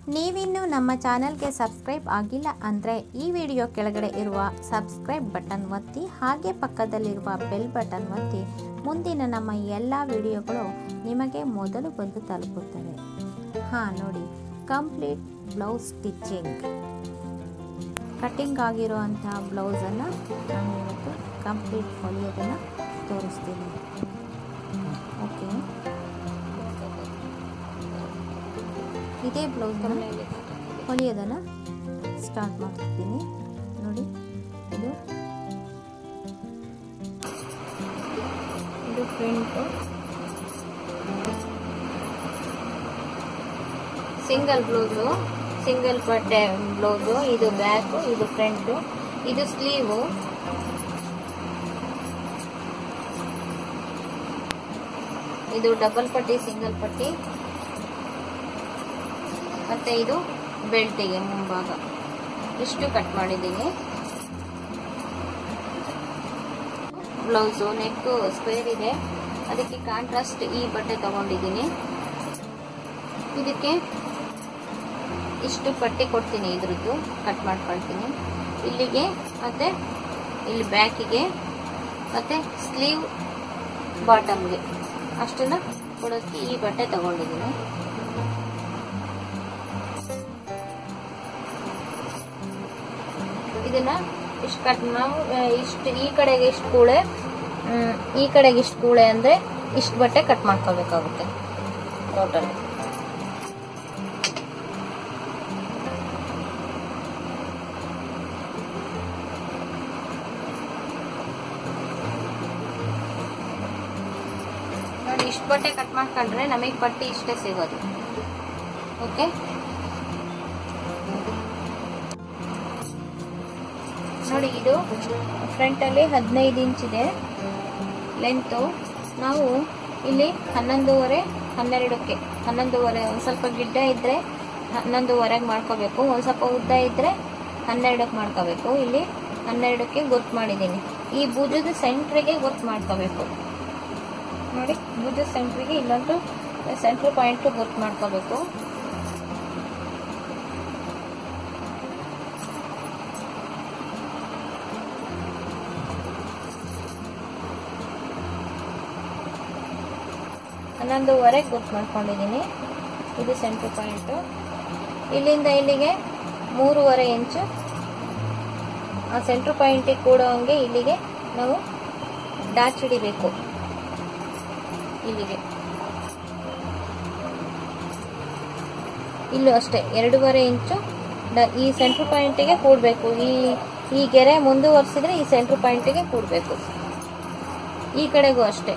ನೀವಿನ್ನೂ ನಮ್ಮ ಚಾನೆಲ್ಗೆ ಸಬ್ಸ್ಕ್ರೈಬ್ ಆಗಿಲ್ಲ ಅಂದರೆ ಈ ವಿಡಿಯೋ ಕೆಳಗಡೆ ಇರುವ ಸಬ್ಸ್ಕ್ರೈಬ್ ಬಟನ್ ಒತ್ತಿ, ಹಾಗೆ ಪಕ್ಕದಲ್ಲಿರುವ ಬೆಲ್ ಬಟನ್ ಒತ್ತಿ. ಮುಂದಿನ ನಮ್ಮ ಎಲ್ಲ ವಿಡಿಯೋಗಳು ನಿಮಗೆ ಮೊದಲು ಬಂದು ತಲುಪುತ್ತವೆ. ನೋಡಿ, ಕಂಪ್ಲೀಟ್ ಬ್ಲೌಸ್ ಸ್ಟಿಚಿಂಗ್. ಕಟ್ಟಿಂಗ್ ಆಗಿರುವಂಥ ಬ್ಲೌಸನ್ನು ನಾನು ಇವತ್ತು ಕಂಪ್ಲೀಟ್ ಹೊಲಿಯೋದನ್ನು ತೋರಿಸ್ತೀನಿ. ಓಕೆ, ಇದೇ ಬ್ಲೌಸ್ನ ಹೊಲಿಯೋದನ್ನು ಸ್ಟಾರ್ಟ್ ಮಾಡ್ತಿದ್ದೀನಿ. ನೋಡಿ, ಇದು ಫ್ರಂಟು, ಸಿಂಗಲ್ ಬ್ಲೌಸು, ಸಿಂಗಲ್ ಬಟ್ಟೆ ಬ್ಲೌಸು. ಇದು ಬ್ಯಾಕು, ಇದು ಫ್ರಂಟು, ಇದು ಸ್ಲೀವು. ಇದು ಡಬಲ್ ಪಟ್ಟಿ, ಸಿಂಗಲ್ ಪಟ್ಟಿ, ಮತ್ತೆ ಇದು ಬೆಲ್ಟಿಗೆ ಮುಂಭಾಗ. ಇಷ್ಟು ಕಟ್ ಮಾಡಿದ್ದೀನಿ. ಬ್ಲೌಸು ನೆಕ್ ಸ್ಕ್ವೇರ್ ಇದೆ, ಅದಕ್ಕೆ ಕಾಂಟ್ರಾಸ್ಟ್ ಈ ಬಟ್ಟೆ ತಗೊಂಡಿದ್ದೀನಿ. ಇದಕ್ಕೆ ಇಷ್ಟು ಪಟ್ಟಿ ಕೊಡ್ತೀನಿ, ಇದ್ರದ್ದು ಕಟ್ ಮಾಡ್ಕೊಳ್ತೀನಿ. ಇಲ್ಲಿಗೆ ಮತ್ತೆ ಇಲ್ಲಿ ಬ್ಯಾಕಿಗೆ ಮತ್ತೆ ಸ್ಲೀವ್ ಬಾಟಮ್ಗೆ ಅಷ್ಟನ್ನ ಕೊಡೋದಕ್ಕೆ ಈ ಬಟ್ಟೆ ತಗೊಂಡಿದ್ದೀನಿ. ಇದನ್ನ ಇಷ್ಟು ಕಟ್, ನಾವು ಇಷ್ಟು ಈ ಕಡೆಗೆ ಇಷ್ಟು ಕೂಳೆ, ಈ ಕಡೆಗೆ ಇಷ್ಟು ಕೂಳೆ ಅಂದ್ರೆ ಇಷ್ಟು ಬಟ್ಟೆ ಕಟ್ ಮಾಡ್ಕೋಬೇಕಾಗುತ್ತೆ ಟೋಟಲ್. ನೋಡಿ, ಇಷ್ಟು ಬಟ್ಟೆ ಕಟ್ ಮಾಡ್ಕೊಂಡ್ರೆ ನಮಗೆ ಪಟ್ಟಿ ಇಷ್ಟೇ ಸಿಗೋದು. ಓಕೆ, ನೋಡಿ, ಇದು ಫ್ರಂಟ್ ಅಲ್ಲಿ 15 ಇಂಚ್ ಇದೆ ಲೆಂತ್. ನಾವು ಇಲ್ಲಿ 11:30, 12ಕ್ಕೆ, 11:30 ಒಂದ್ ಸ್ವಲ್ಪ ಗಿಡ್ಡ ಇದ್ರೆ 11:30 ಮಾಡ್ಕೋಬೇಕು. ಒಂದ್ ಸ್ವಲ್ಪ ಉದ್ದ ಇದ್ರೆ 12ಕ್ಕೆ ಮಾಡ್ಕೋಬೇಕು. ಇಲ್ಲಿ 12ಕ್ಕೆ ಗೊತ್ತು ಮಾಡಿದ್ದೀನಿ. ಈ ಭುಜದ ಸೆಂಟ್ರಿಗೆ ಗೊತ್ತು ಮಾಡ್ಕೋಬೇಕು. ನೋಡಿ, ಭುಜದ ಸೆಂಟ್ರಿಗೆ ಇಲ್ಲೊಂದು ಸೆಂಟ್ರ್ ಪಾಯಿಂಟ್ ಗೊತ್ತು ಮಾಡ್ಕೋಬೇಕು. ಹನ್ನೊಂದುವರೆಗೆ ಗೊತ್ತು ಮಾಡ್ಕೊಂಡಿದ್ದೀನಿ. ಇದು ಸೆಂಟ್ರ್ ಪಾಯಿಂಟ್. ಇಲ್ಲಿಂದ ಇಲ್ಲಿಗೆ 3.5 ಇಂಚು ಆ ಸೆಂಟ್ರ್ ಪಾಯಿಂಟಿಗೆ ಕೂಡೋಂಗೆ ಇಲ್ಲಿಗೆ ನಾವು ಡಾಚ್ ಹಿಡಿಬೇಕು. ಇಲ್ಲಿಗೆ ಇಲ್ಲೂ ಅಷ್ಟೇ 2.5 ಇಂಚು ಈ ಸೆಂಟ್ರ್ ಪಾಯಿಂಟಿಗೆ ಕೂಡಬೇಕು. ಈ ಗೆರೆ ಮುಂದುವರಿಸಿದ್ರೆ ಈ ಸೆಂಟ್ರ್ ಪಾಯಿಂಟಿಗೆ ಕೂಡಬೇಕು. ಈ ಕಡೆಗೂ ಅಷ್ಟೇ.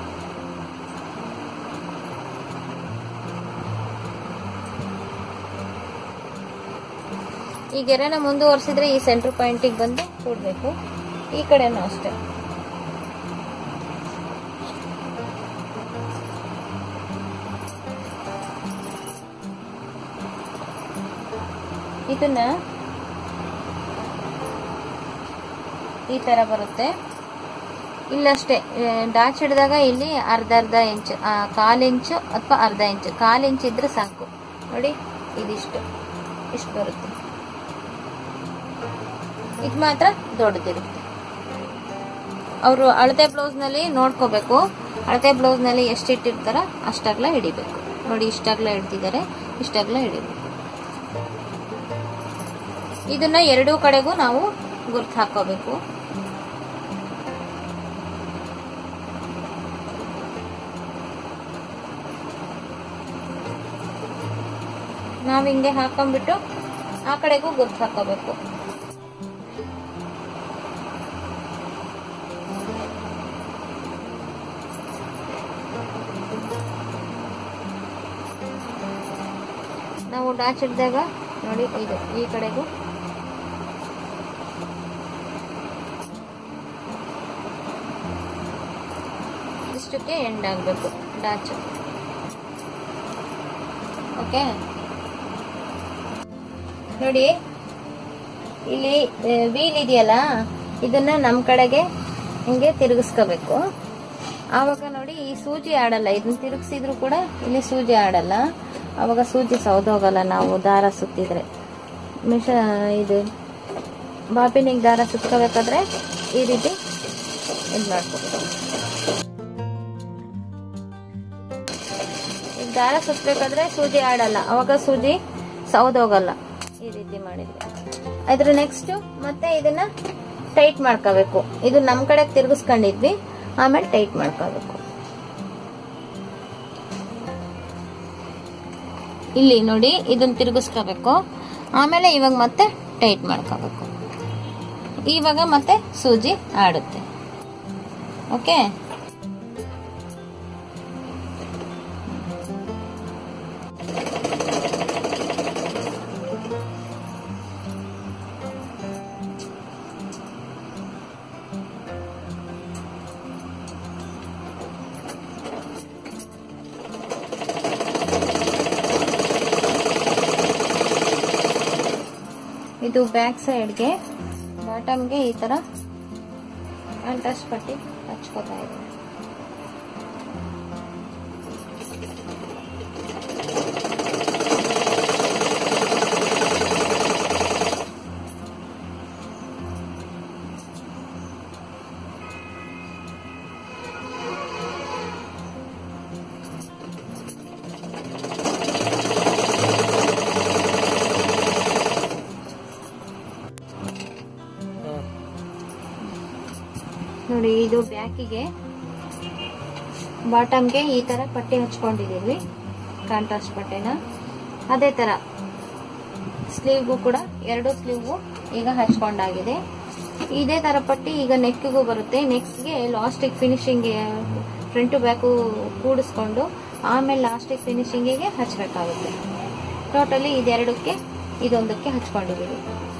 ಈ ಗೆರೆನ ಮುಂದುವರಿಸಿದ್ರೆ ಈ ಸೆಂಟ್ರ್ ಪಾಯಿಂಟಿಗೆ ಬಂದು ಕೂಡಬೇಕು. ಈ ಕಡೆನೂ ಅಷ್ಟೇ. ಇದನ್ನ ಈ ತರ ಬರುತ್ತೆ. ಇಲ್ಲಷ್ಟೇ ಡಾಚ್ ಹಿಡಿದಾಗ ಇಲ್ಲಿ ಅರ್ಧ ಇಂಚ್, 1/4 ಇಂಚು ಅಥವಾ ಅರ್ಧ ಇಂಚು, 1/4 ಇಂಚ್ ಇದ್ರೆ ಸಾಕು. ನೋಡಿ, ಇದಿಷ್ಟು ಇಷ್ಟು ಬರುತ್ತೆ. ಇದು ಮಾತ್ರ ದೊಡ್ಡದಿರುತ್ತೆ. ಅವರು ಅಳತೆ ಬ್ಲೌಸ್ ನಲ್ಲಿ ನೋಡ್ಕೋಬೇಕು. ಅಳತೆ ಬ್ಲೌಸ್ ನಲ್ಲಿ ಎಷ್ಟು ಇಟ್ಟಿರ್ತಾರ ಅಷ್ಟಾಗ್ಲ ಹಿಡಿಬೇಕು. ನೋಡಿ, ಇಷ್ಟಾಗ್ಲ ಹಿಡ್ತಿದ್ದಾರೆ, ಇಷ್ಟಾಗ್ಲ ಹಿಡಿಬೇಕು. ಇದನ್ನ ಎರಡೂ ಕಡೆಗೂ ನಾವು ಗುರ್ತು ಹಾಕೋಬೇಕು. ನಾವ್ ಹಿಂಗೆ ಹಾಕೊಂಡ್ಬಿಟ್ಟು ಆ ಕಡೆಗೂ ಗುರ್ತು ಹಾಕೋಬೇಕು. ನಾವು ಡಾಚ್ ಹಿಡಿದಾಗ ನೋಡಿ, ಇದು ಈ ಕಡೆಗೂ ಇಷ್ಟಕ್ಕೆ ಎಂಡ್ ಆಗಬೇಕು ಡಾಚ್. ಓಕೆ, ನೋಡಿ, ಇಲ್ಲಿ ವೀಲ್ ಇದೆಯಲ್ಲ, ಇದನ್ನ ನಮ್ ಕಡೆಗೆ ಹಿಂಗೆ ತಿರುಗಿಸ್ಕೋಬೇಕು. ಆವಾಗ ನೋಡಿ ಈ ಸೂಜಿ ಆಡಲ್ಲ, ಇದನ್ನ ತಿರುಗಿಸಿದ್ರು ಕೂಡ ಇಲ್ಲಿ ಸೂಜಿ ಆಡಲ್ಲ. ಅವಾಗ ಸೂಜಿ ಸೌದೋಗಲ್ಲ. ನಾವು ದಾರ ಸುತ್ತಿದ್ರೆ ಇದು ಬಾಬಿನಿಗೆ ದಾರ ಸುತ್ಕೋಬೇಕಾದ್ರೆ ಈ ರೀತಿ ಇದು ಮಾಡ್ಕೋಬೇಕು. ಈಗ ದಾರ ಸುತ್ತಬೇಕಾದ್ರೆ ಸೂಜಿ ಆಡಲ್ಲ, ಅವಾಗ ಸೂಜಿ ಸೌದೋಗಲ್ಲ. ಈ ರೀತಿ ಮಾಡಿದ್ರೆ ಅದ್ರ ನೆಕ್ಸ್ಟ್ ಮತ್ತೆ ಇದನ್ನ ಟೈಟ್ ಮಾಡ್ಕೋಬೇಕು. ಇದು ನಮ್ ಕಡೆ ತಿರ್ಗಿಸ್ಕೊಂಡಿದ್ವಿ, ಆಮೇಲೆ ಟೈಟ್ ಮಾಡ್ಕೋಬೇಕು. ಇಲ್ಲಿ ನೋಡಿ ಇದನ್ನ ತಿರುಗಿಸ್ಕೋಬೇಕು, ಆಮೇಲೆ ಇವಾಗ ಮತ್ತೆ ಟೈಟ್ ಮಾಡ್ಕೋಬೇಕು. ಇವಾಗ ಮತ್ತೆ ಸೂಜಿ ಆಡುತ್ತೆ. ಓಕೆ, ಇದು ಬ್ಯಾಕ್ ಸೈಡ್ಗೆ ಬಾಟಮ್ಗೆ ಈ ತರ ಕಾಂಟ್ರಾಸ್ಟ್ ಪಟ್ಟಿ ಹಚ್ಕೋತಾ ಇದೆ. ನೋಡಿ ಇದು ಬ್ಯಾಕಿಗೆ ಬಾಟಮ್ಗೆ ಈ ತರ ಪಟ್ಟಿ ಹಚ್ಕೊಂಡಿದೀವಿ, ಕಾಂಟ್ರಾಸ್ಟ್ ಪಟ್ಟಿನ. ಅದೇ ತರ ಸ್ಲೀವ್ಗೂ ಕೂಡ ಎರಡು ಸ್ಲೀವ್ಗೂ ಈಗ ಹಚ್ಕೊಂಡಾಗಿದೆ. ಇದೇ ತರ ಪಟ್ಟಿ ಈಗ ನೆಕ್ಗೂ ಬರುತ್ತೆ. ನೆಕ್ಗೆ ಲಾಸ್ಟಿಗೆ ಫಿನಿಶಿಂಗ್ ಫ್ರಂಟ್ ಬ್ಯಾಕು ಕೂಡಿಸ್ಕೊಂಡು ಆಮೇಲೆ ಲಾಸ್ಟಿಗೆ ಫಿನಿಶಿಂಗಿಗೆ ಹಚ್ಬೇಕಾಗುತ್ತೆ. ಟೋಟಲಿ ಇದೆರಡಕ್ಕೆ ಇದೊಂದಕ್ಕೆ ಹಚ್ಕೊಂಡಿದೀವಿ.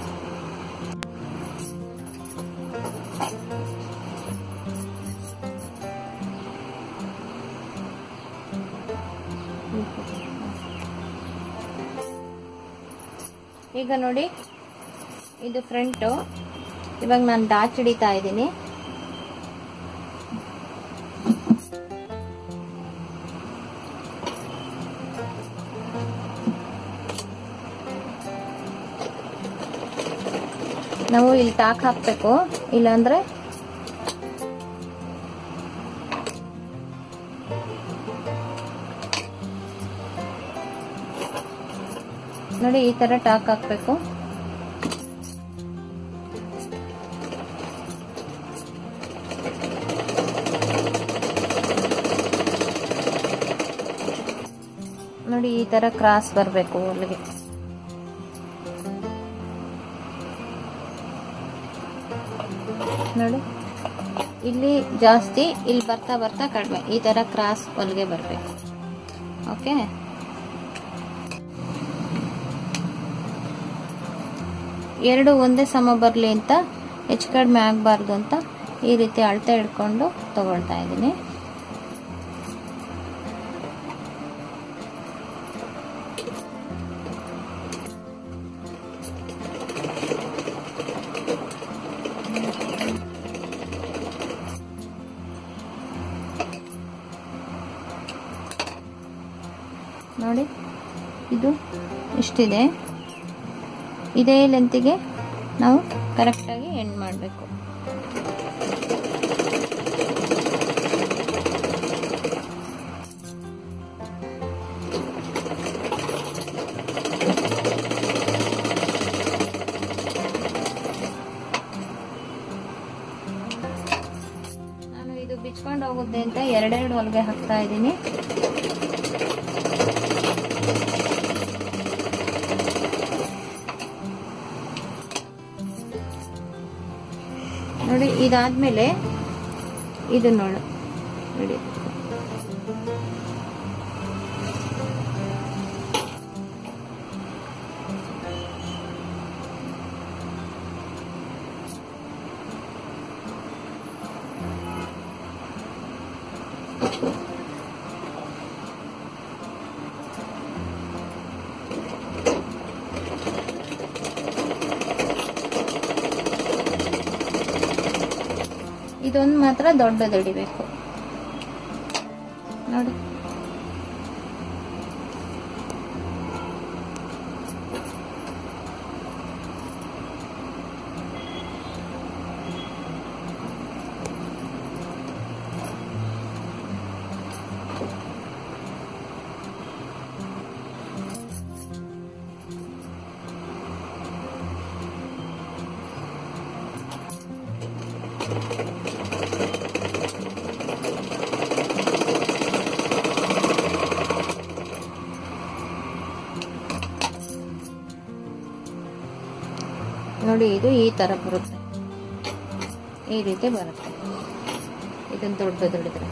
ಈಗ ನೋಡಿ ಇದು ಫ್ರಂಟು. ಇವಾಗ ನಾನು ಡಾಚ್ ಹಿಡಿತಾ ಇದ್ದೀನಿ. ನಾವು ಇಲ್ಲಿ ಟಾಕ್ ಹಾಕ್ಬೇಕು, ಇಲ್ಲಾಂದ್ರೆ ನೋಡಿ ಈ ತರ ಟಾಕ್ ಹಾಕ್ಬೇಕು. ನೋಡಿ ಈ ತರ ಕ್ರಾಸ್ ಬರಬೇಕು ಅಲ್ಲಿಗೆ. ನೋಡಿ ಇಲ್ಲಿ ಜಾಸ್ತಿ, ಇಲ್ಲಿ ಬರ್ತಾ ಬರ್ತಾ ಕಡಿಮೆ, ಈ ತರ ಕ್ರಾಸ್ ಹೊಲಿಗೆ ಬರಬೇಕು. ಓಕೆ, ಎರಡು ಒಂದೇ ಸಮ ಬರಲಿ ಅಂತ, ಹೆಚ್ಚು ಕಡಿಮೆ ಆಗಬಾರ್ದು ಅಂತ ಈ ರೀತಿ ಅಳತೆ ಹಿಡ್ಕೊಂಡು ತಗೊಳ್ತಾ ಇದ್ದೀನಿ. ನೋಡಿ ಇದು ಇಷ್ಟಿದೆ. ಇದೇ ಲೆಂತಿಗೆ ನಾವು ಕರೆಕ್ಟಾಗಿ ಎಂಡ್ ಮಾಡಬೇಕು. ನಾನು ಇದು ಬಿಚ್ಕೊಂಡು ಹೋಗುತ್ತೆ ಅಂತ ಎರಡೆರಡು ಹೊಲಿಗೆ ಹಾಕ್ತಾ ಇದ್ದೀನಿ. ನೋಡಿ ಇದಾದ್ಮೇಲೆ ಇದು ನೋಡಿ ಇದೊಂದು ಮಾತ್ರ ದೊಡ್ಡದು ಹಿಡಿಬೇಕು ನೋಡಿ. ನೋಡಿ ಇದು ಈ ತರ ಬರುತ್ತೆ, ಈ ರೀತಿ ಬರುತ್ತೆ. ಇದನ್ನ ದೊಡ್ಡದಿಡಿದ್ರೆ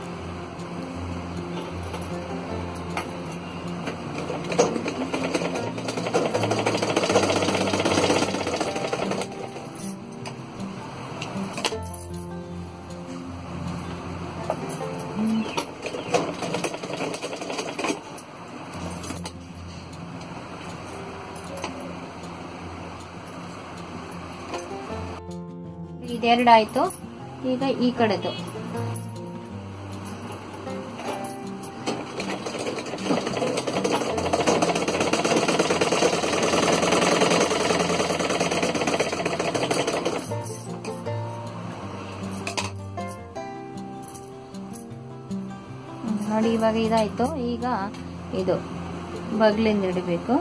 ಇದೆರಡಾಯ್ತು. ಈಗ ಈ ಕಡೆದು ನೋಡಿ, ಇವಾಗ ಇದಾಯ್ತು. ಈಗ ಇದು ಬಗ್ಲಿಂದ ಹಿಡಿಬೇಕು.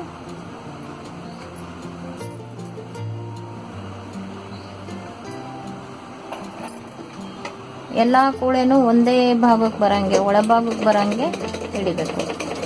ಎಲ್ಲಾ ಕೂಳೆನು ಒಂದೇ ಭಾಗಕ್ಕೆ ಬರಂಗೆ, ಒಳಭಾಗಕ್ಕೆ ಬರಂಗೆ ಹಿಡಿಬೇಕು.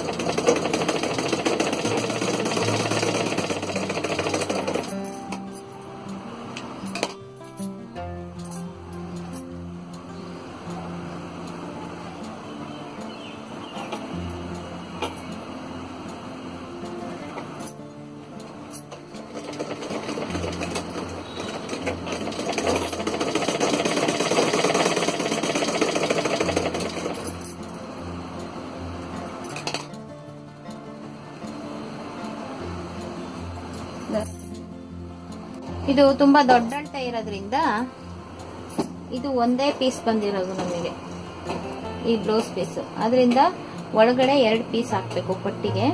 ಇದು ತುಂಬಾ ದೊಡ್ಡ ಅಳತೆ ಇರೋದ್ರಿಂದ ಇದು ಒಂದೇ ಪೀಸ್ ಬಂದಿರೋದು ನಮಗೆ, ಈ ಬ್ಲೌಸ್ ಪೀಸ್. ಅದರಿಂದ ಒಳಗಡೆ 2 ಪೀಸ್ ಹಾಕ್ಬೇಕು ಪಟ್ಟಿಗೆ.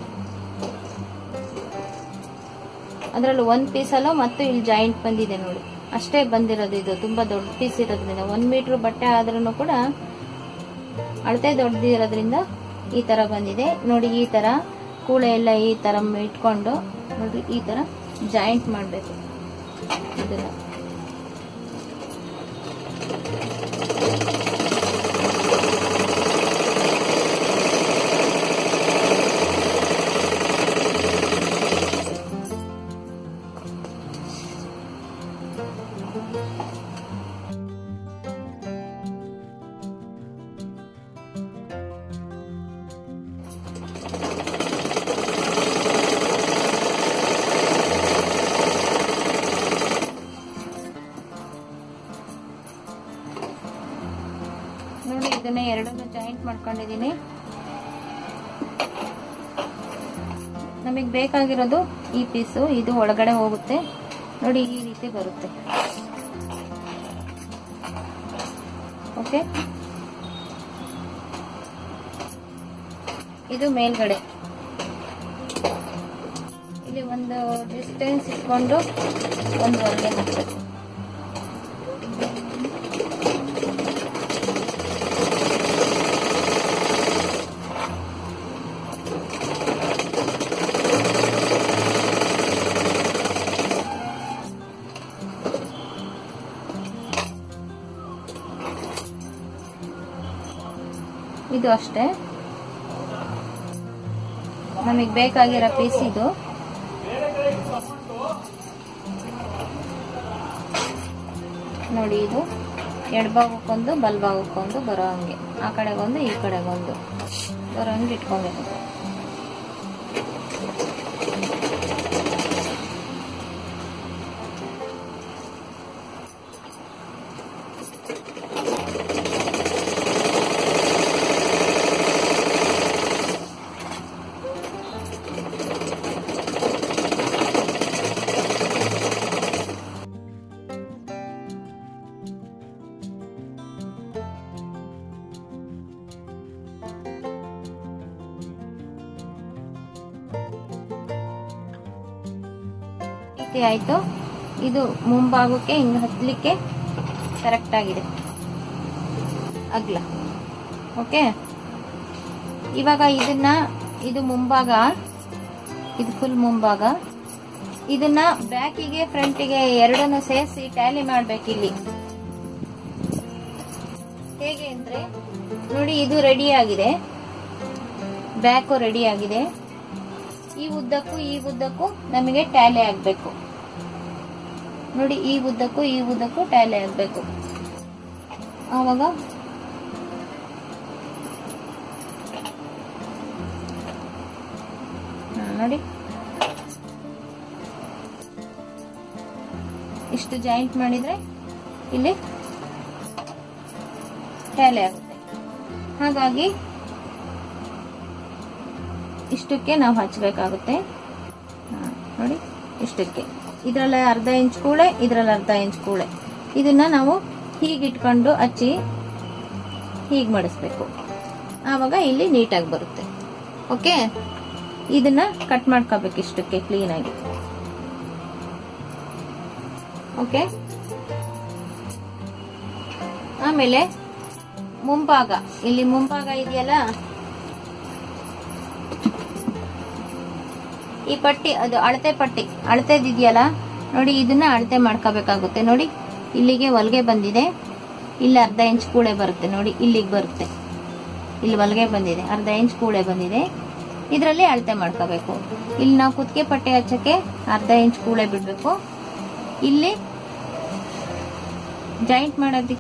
ಅದ್ರಲ್ಲಿ 1 ಪೀಸ್ ಅಲ್ಲ, ಮತ್ತು ಇಲ್ಲಿ ಜಾಯಿಂಟ್ ಬಂದಿದೆ ನೋಡಿ, ಅಷ್ಟೇ ಬಂದಿರೋದು. ಇದು ತುಂಬಾ ದೊಡ್ಡ ಪೀಸ್ ಇರೋದ್ರಿಂದ 1 ಮೀಟರ್ ಬಟ್ಟೆ ಆದ್ರೂ ಕೂಡ ಅಳತೆ ದೊಡ್ಡದಿರೋದ್ರಿಂದ ಈ ತರ ಬಂದಿದೆ ನೋಡಿ. ಈ ತರ ಕೂಳೆ ಎಲ್ಲ ಈ ತರ ಇಟ್ಕೊಂಡು ನೋಡಿ, ಈ ತರ ಜಾಯಿಂಟ್ ಮಾಡಬೇಕು ಇದನ್ನ. ನೋಡಿ, ಇದನ್ನ ಎರಡನ್ನು ಜಾಯಿಂಟ್ ಮಾಡ್ಕೊಂಡಿದೀನಿ. ನಮಗೆ ಬೇಕಾಗಿರೋದು ಈ ಪೀಸು, ಇದು ಒಳಗಡೆ ಹೋಗುತ್ತೆ ನೋಡಿ, ಈ ರೀತಿ ಬರುತ್ತೆ. ಓಕೆ, ಇದು ಮೇಲ್ಗಡೆ ಇಲ್ಲಿ ಒಂದು ಡಿಸ್ಟೆನ್ಸ್ ಇಟ್ಕೊಂಡು ಒಂದು ಹೊರಗೆ ಹಾಕ್ಬೇಕು. ಇದು ಅಷ್ಟೇ ನಮಗೆ ಬೇಕಾಗಿರೋ ಪೀಸ್ ಇದು. ನೋಡಿ, ಇದು ಎಡಭಾಗಕ್ಕೊಂದು ಬಲಭಾಗಕ್ಕೊಂದು ಬರೋ ಹಂಗೆ, ಆ ಕಡೆಗೊಂದು ಈ ಕಡೆಗೊಂದು ಬರೋ ಹಂಗೆ ಇಟ್ಕೊಬೇಕು. ಆಯ್ತು. ಇದು ಮುಂಭಾಗಕ್ಕೆ ಹಿಂಗ್ ಹತ್ಲಿಕ್ಕೆ ಕರೆಕ್ಟ್ ಆಗಿದೆ ಅಗ್ಲ. ಓಕೆ, ಇವಾಗ ಇದನ್ನ, ಇದು ಮುಂಭಾಗ, ಇದು ಫುಲ್ ಮುಂಭಾಗ. ಇದನ್ನ ಬ್ಯಾಕಿಗೆ ಫ್ರಂಟಿಗೆ ಎರಡನ್ನು ಸೇರಿಸಿ ಟ್ಯಾಲಿ ಮಾಡ್ಬೇಕು. ಇಲ್ಲಿ ಹೇಗೆ ಅಂದ್ರೆ ನೋಡಿ, ಇದು ರೆಡಿ ಆಗಿದೆ, ಬ್ಯಾಕು ರೆಡಿ ಆಗಿದೆ. ಈ ಉದ್ದಕ್ಕೂ ನಮಗೆ ಟ್ಯಾಲಿ ಆಗ್ಬೇಕು. ನೋಡಿ ಈ ಉದ್ದಕ್ಕೂ ಟ್ಯಾಲಿ ಆಗಬೇಕು. ಆವಾಗ ನೋಡಿ ಇಷ್ಟು ಜಾಯಿಂಟ್ ಮಾಡಿದ್ರೆ ಇಲ್ಲಿ ಟ್ಯಾಲಿ ಆಗುತ್ತೆ. ಹಾಗಾಗಿ ಇಷ್ಟಕ್ಕೆ ನಾವು ಹಚ್ಚಬೇಕಾಗುತ್ತೆ. ನೋಡಿ ಇಷ್ಟಕ್ಕೆ, ಇದ್ರಲ್ಲಿ ಅರ್ಧ ಇಂಚ್ ಕೂಳೆ, ಇದ್ರಲ್ಲಿ ಅರ್ಧ ಇಂಚ್ ಕೂಳೆ. ಇದನ್ನ ನಾವು ಹೀಗಿಟ್ಕೊಂಡು ಹಚ್ಚಿ ಹೀಗೆ ಮಾಡಿಸ್ಬೇಕು. ಆವಾಗ ಇಲ್ಲಿ ನೀಟಾಗಿ ಬರುತ್ತೆ. ಓಕೆ, ಇದನ್ನ ಕಟ್ ಮಾಡ್ಕೋಬೇಕು ಇಷ್ಟಕ್ಕೆ ಕ್ಲೀನ್ ಆಗಿ. ಓಕೆ, ಆಮೇಲೆ ಮುಂಭಾಗ, ಇಲ್ಲಿ ಮುಂಭಾಗ ಇದೆಯಲ್ಲ, ಈ ಪಟ್ಟಿ ಅದು ಅಳತೆ ಪಟ್ಟಿ, ಅಳತೆದಿದೆಯಲ್ಲ ನೋಡಿ, ಇದನ್ನ ಅಳತೆ ಮಾಡ್ಕೋಬೇಕಾಗುತ್ತೆ. ನೋಡಿ ಇಲ್ಲಿಗೆ ಹೊಲಿಗೆ ಬಂದಿದೆ, ಇಲ್ಲಿ ಅರ್ಧ ಇಂಚ್ ಕೂಳೆ ಬರುತ್ತೆ. ನೋಡಿ ಇಲ್ಲಿಗೆ ಬರುತ್ತೆ, ಇಲ್ಲಿ ಹೊಲಿಗೆ ಬಂದಿದೆ, ಅರ್ಧ ಇಂಚ್ ಕೂಳೆ ಬಂದಿದೆ. ಇದರಲ್ಲಿ ಅಳತೆ ಮಾಡ್ಕೋಬೇಕು. ಇಲ್ಲಿ ನಾವು ಕುತ್ತಿಗೆ ಪಟ್ಟೆ ಹಚ್ಚಕ್ಕೆ ಅರ್ಧ ಇಂಚ್ ಕೂಳೆ ಬಿಡ್ಬೇಕು. ಇಲ್ಲಿ ಜಾಯಿಂಟ್ ಮಾಡೋದಕ್ಕೆ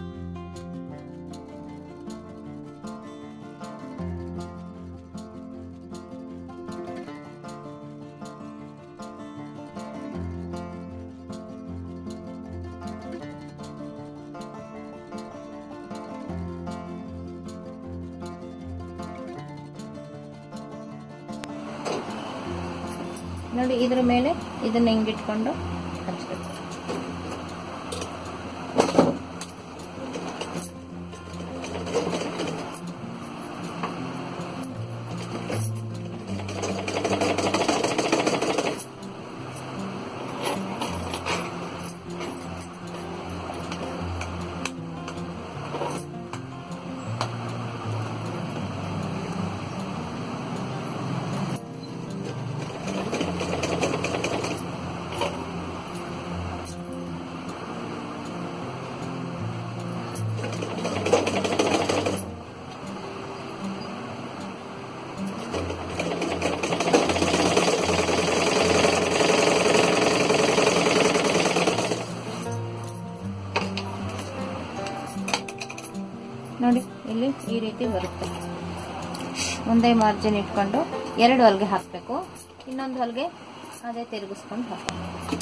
ನೋಡಿ ಇದ್ರ ಮೇಲೆ ಇದನ್ನ ಹಿಂಗಿಟ್ಕೊಂಡು ಹಚ್ಬೇಕು. ನೋಡಿ ಇಲ್ಲಿ ಈ ರೀತಿ ಬರುತ್ತೆ. ಒಂದೇ ಮಾರ್ಜಿನ್ ಇಟ್ಕೊಂಡು 2 ಹೊಲಿಗೆ ಹಾಕಬೇಕು. ಇನ್ನೊಂದು ಹೊಲಿಗೆ ಅದೇ ತಿರುಗಿಸ್ಕೊಂಡು ಹಾಕಬೇಕು.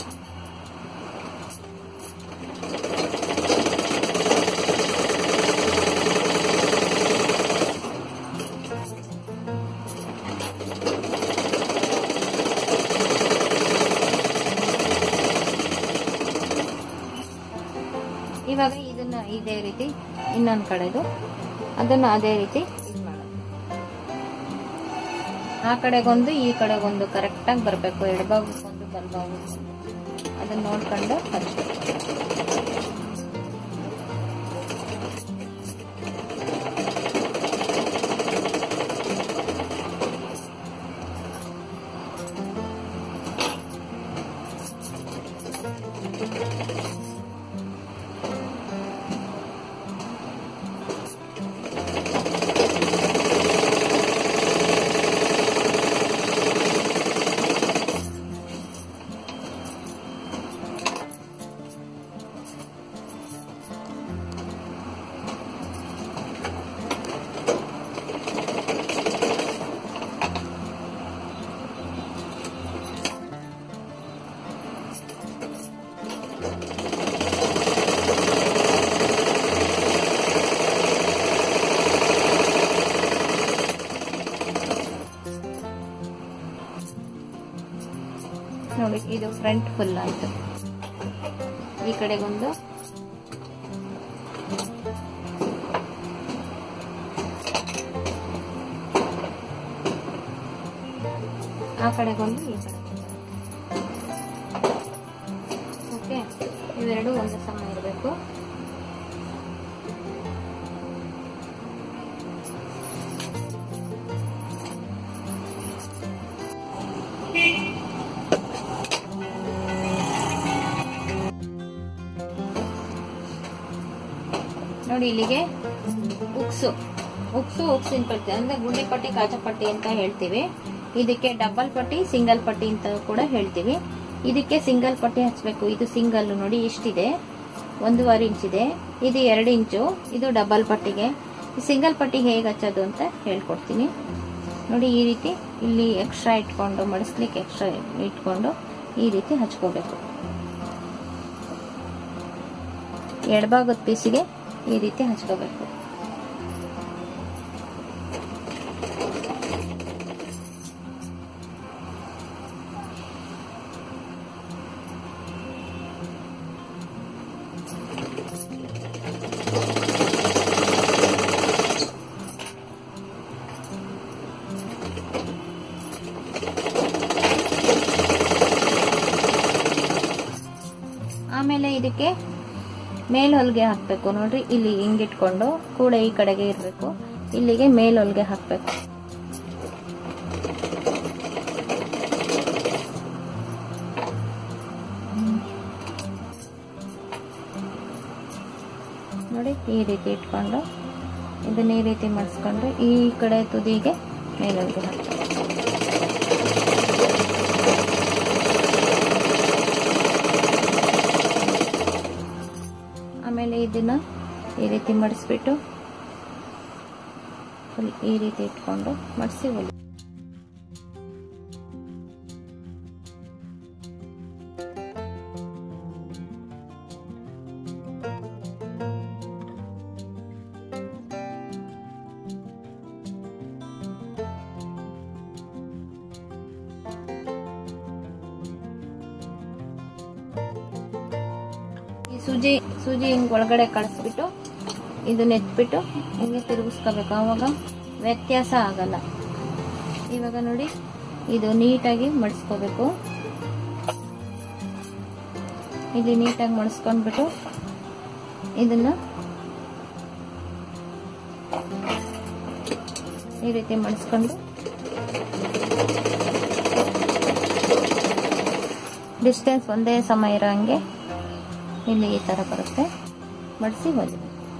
ಇವಾಗ ಇದನ್ನ ಇದೇ ರೀತಿ ಇನ್ನೊಂದು ಕಡೆದು ಅದನ್ನ ಅದೇ ರೀತಿ ಇದು ಮಾಡೋದು. ಆ ಕಡೆಗೊಂದು ಈ ಕಡೆಗೊಂದು ಕರೆಕ್ಟ್ ಆಗಿ ಬರಬೇಕು. ಎಡಭಾಗಕ್ಕೊಂದು ಬಲಭಾಗಕ್ಕೊಂದು ಅದನ್ನ ನೋಡ್ಕೊಂಡು ಹಚ್ಚಬೇಕು. ನೋಡಿ ಇದು ಫ್ರಂಟ್ ಫುಲ್ ಆಯ್ತು. ಈ ಕಡೆಗೊಂದು ಆ ಕಡೆಗೊಂದು ಈ ಕಡೆ. ಓಕೆ, ಇವೆರಡು ಒಂದು ಸಮ ಇರಬೇಕು. ನೋಡಿ ಇಲ್ಲಿಗೆ ಉಕ್ಸು ಪಟ್ಟಿ ಅಂದ್ರೆ ಗುಂಡಿ ಪಟ್ಟಿ, ಕಾಚಾ ಪಟ್ಟಿ ಅಂತ ಹೇಳ್ತೀವಿ. ಇದಕ್ಕೆ ಡಬಲ್ ಪಟ್ಟಿ, ಸಿಂಗಲ್ ಪಟ್ಟಿ ಅಂತ ಕೂಡ ಹೇಳ್ತೀವಿ. ಇದಕ್ಕೆ ಸಿಂಗಲ್ ಪಟ್ಟಿ ಹಚ್ಚಬೇಕು. ಇದು ಸಿಂಗಲ್ ನೋಡಿ ಇಷ್ಟಿದೆ, 1.5 ಇಂಚ್ ಇದೆ. ಇದು 2 ಇಂಚು. ಇದು ಡಬಲ್ ಪಟ್ಟಿಗೆ. ಸಿಂಗಲ್ ಪಟ್ಟಿ ಹೇಗೆ ಹಚ್ಚೋದು ಅಂತ ಹೇಳ್ಕೊಡ್ತೀನಿ ನೋಡಿ. ಈ ರೀತಿ ಇಲ್ಲಿ ಎಕ್ಸ್ಟ್ರಾ ಇಟ್ಕೊಂಡು, ಮಡಿಸ್ಲಿಕ್ಕೆ ಎಕ್ಸ್ಟ್ರಾ ಇಟ್ಕೊಂಡು ಈ ರೀತಿ ಹಚ್ಕೋಬೇಕು. ಎಡಭಾಗದ ಪೀಸಿಗೆ ಈ ರೀತಿ ಹಚ್ಕೋಬೇಕು. ಆಮೇಲೆ ಇದಕ್ಕೆ ಮೇಲ್ ಹೊಲಿಗೆ ಹಾಕ್ಬೇಕು ನೋಡ್ರಿ. ಇಲ್ಲಿ ಹಿಂಗಿಟ್ಕೊಂಡು ಕೂಡ ಈ ಕಡೆಗೆ ಇರಬೇಕು. ಇಲ್ಲಿಗೆ ಮೇಲ್ ಹೊಲಿಗೆ ಹಾಕ್ಬೇಕು. ನೋಡಿ ಈ ರೀತಿ ಇಟ್ಕೊಂಡು ಇದನ್ನ ಈ ರೀತಿ ಮಾಡಿಸ್ಕೊಂಡು ಈ ಕಡೆ ತುದಿಗೆ ಮೇಲ್ ಹೊಲಿಗೆ ಹಾಕ್ಬೇಕು. ಆಮೇಲೆ ಇದನ್ನ ಈ ರೀತಿ ಮಡಿಸ್ಬಿಟ್ಟು ಈ ರೀತಿ ಇಟ್ಕೊಂಡು ಮಡಿಸಿ ಹೊಲಿ. ಸೂಜಿ ಹಿಂಗ್ ಒಳಗಡೆ ಕಳಿಸ್ಬಿಟ್ಟು ಇದನ್ನ ಎತ್ಬಿಟ್ಟು ಹಿಂಗೆ ತಿರುಗಿಸ್ಕೋಬೇಕು. ಆವಾಗ ವ್ಯತ್ಯಾಸ ಆಗಲ್ಲ. ಇವಾಗ ನೋಡಿ ಇದು ನೀಟಾಗಿ ಮಡಿಸ್ಕೋಬೇಕು. ಇಲ್ಲಿ ನೀಟಾಗಿ ಮಡಿಸ್ಕೊಂಡ್ಬಿಟ್ಟು ಇದನ್ನ ಈ ರೀತಿ ಮಡಿಸ್ಕೊಂಡು ಡಿಸ್ಟೆನ್ಸ್ ಒಂದೇ ಸಮ ಇರೋ ಹಂಗೆ ಇಲ್ಲಿ ಈ ತರ ಬರುತ್ತೆ. ಮಡಿಸಿ ಹೊಲಿ.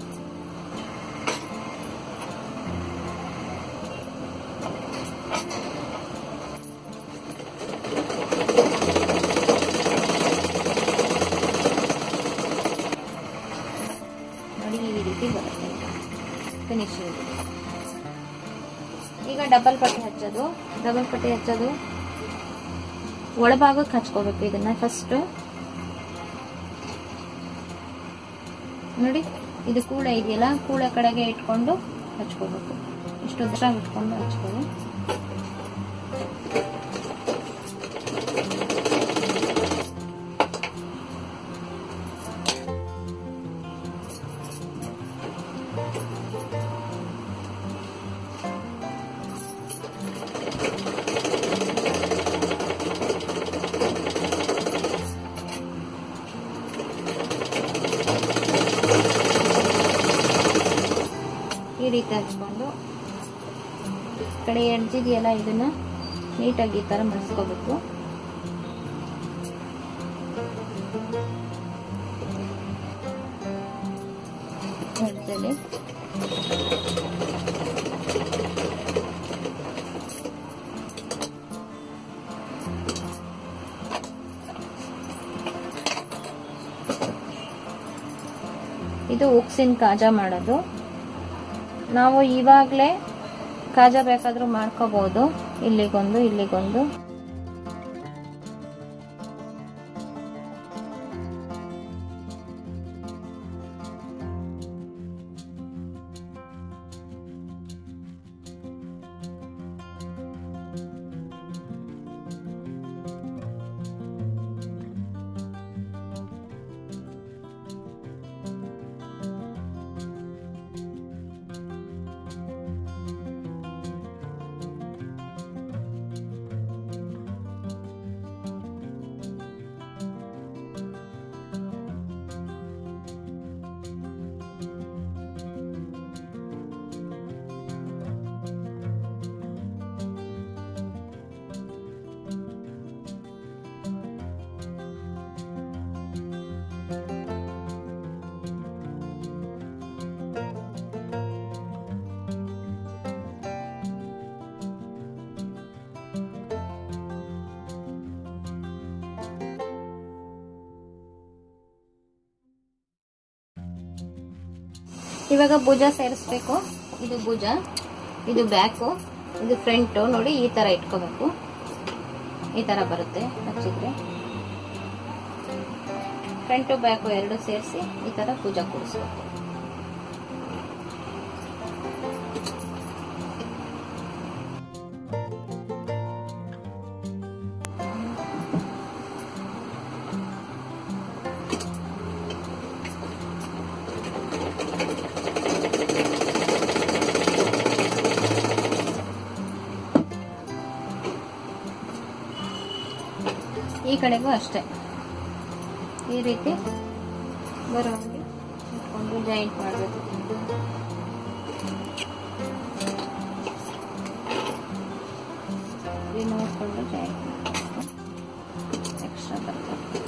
ನೋಡಿ ಈ ರೀತಿ ಬರುತ್ತೆ ಫಿನಿಶಿಂಗ್. ಈಗ ಡಬಲ್ ಪಟ್ಟಿ ಹಚ್ಚೋದು. ಒಳಭಾಗಕ್ಕೆ ಹಚ್ಕೋಬೇಕು. ಇದನ್ನ ಫಸ್ಟ್ ನೋಡಿ, ಇದು ಕೂಡ ಇದೆಯಲ್ಲ, ಕೂಡ ಕಡೆಗೆ ಇಟ್ಕೊಂಡು ಹಚ್ಕೋಬೇಕು. ಇಷ್ಟು ಉದ್ದ ಇಟ್ಕೊಂಡು ಹಚ್ಕೊಳ್ಳಿ. ಈ ರೀತಿ ಹಚ್ಕೊಂಡು ಕಡೆ ಎಡ್ಜಿದೆಯಲ್ಲ ಇದನ್ನ ನೀಟಾಗಿ ಈ ತರ ಮಡಿಸ್ಕೋಬೇಕು. ಎಡ್ಜಲ್ಲಿ ಇದು ಉಕ್ಸಿನ ಕಾಜಾ ಮಾಡೋದು. ನಾವು ಇವಾಗಲೇ ಕಾಜಾ ಬೇಕಾದ್ರೂ ಮಾಡ್ಕೋಬಹುದು. ಇಲ್ಲಿಗೊಂದು ಇವಾಗ ಭುಜ ಸೇರಿಸ್ಬೇಕು. ಇದು ಭುಜ, ಇದು ಬ್ಯಾಕು, ಇದು ಫ್ರಂಟು. ನೋಡಿ ಈ ತರ ಇಟ್ಕೋಬೇಕು. ಈ ತರ ಬರುತ್ತೆ ಹಚ್ಚಿದ್ರೆ. ಫ್ರಂಟು ಬ್ಯಾಕು ಎರಡು ಸೇರಿಸಿ ಈ ತರ ಭುಜ ಕೂಡಿಸ್ಬೇಕು. ಈ ಕಡೆಗೂ ಅಷ್ಟೇ ಈ ರೀತಿ ಬರೋ ಹಾಗೆ ಇಟ್ಕೊಂಡು ಜಾಯಿಂಟ್ ಮಾಡಬೇಕು. ನೋಡ್ಕೊಂಡು ಜಾಯಿಂಟ್ ಮಾಡಬೇಕು. ಎಕ್ಸ್ಟ್ರಾ ಬರ್ತದೆ.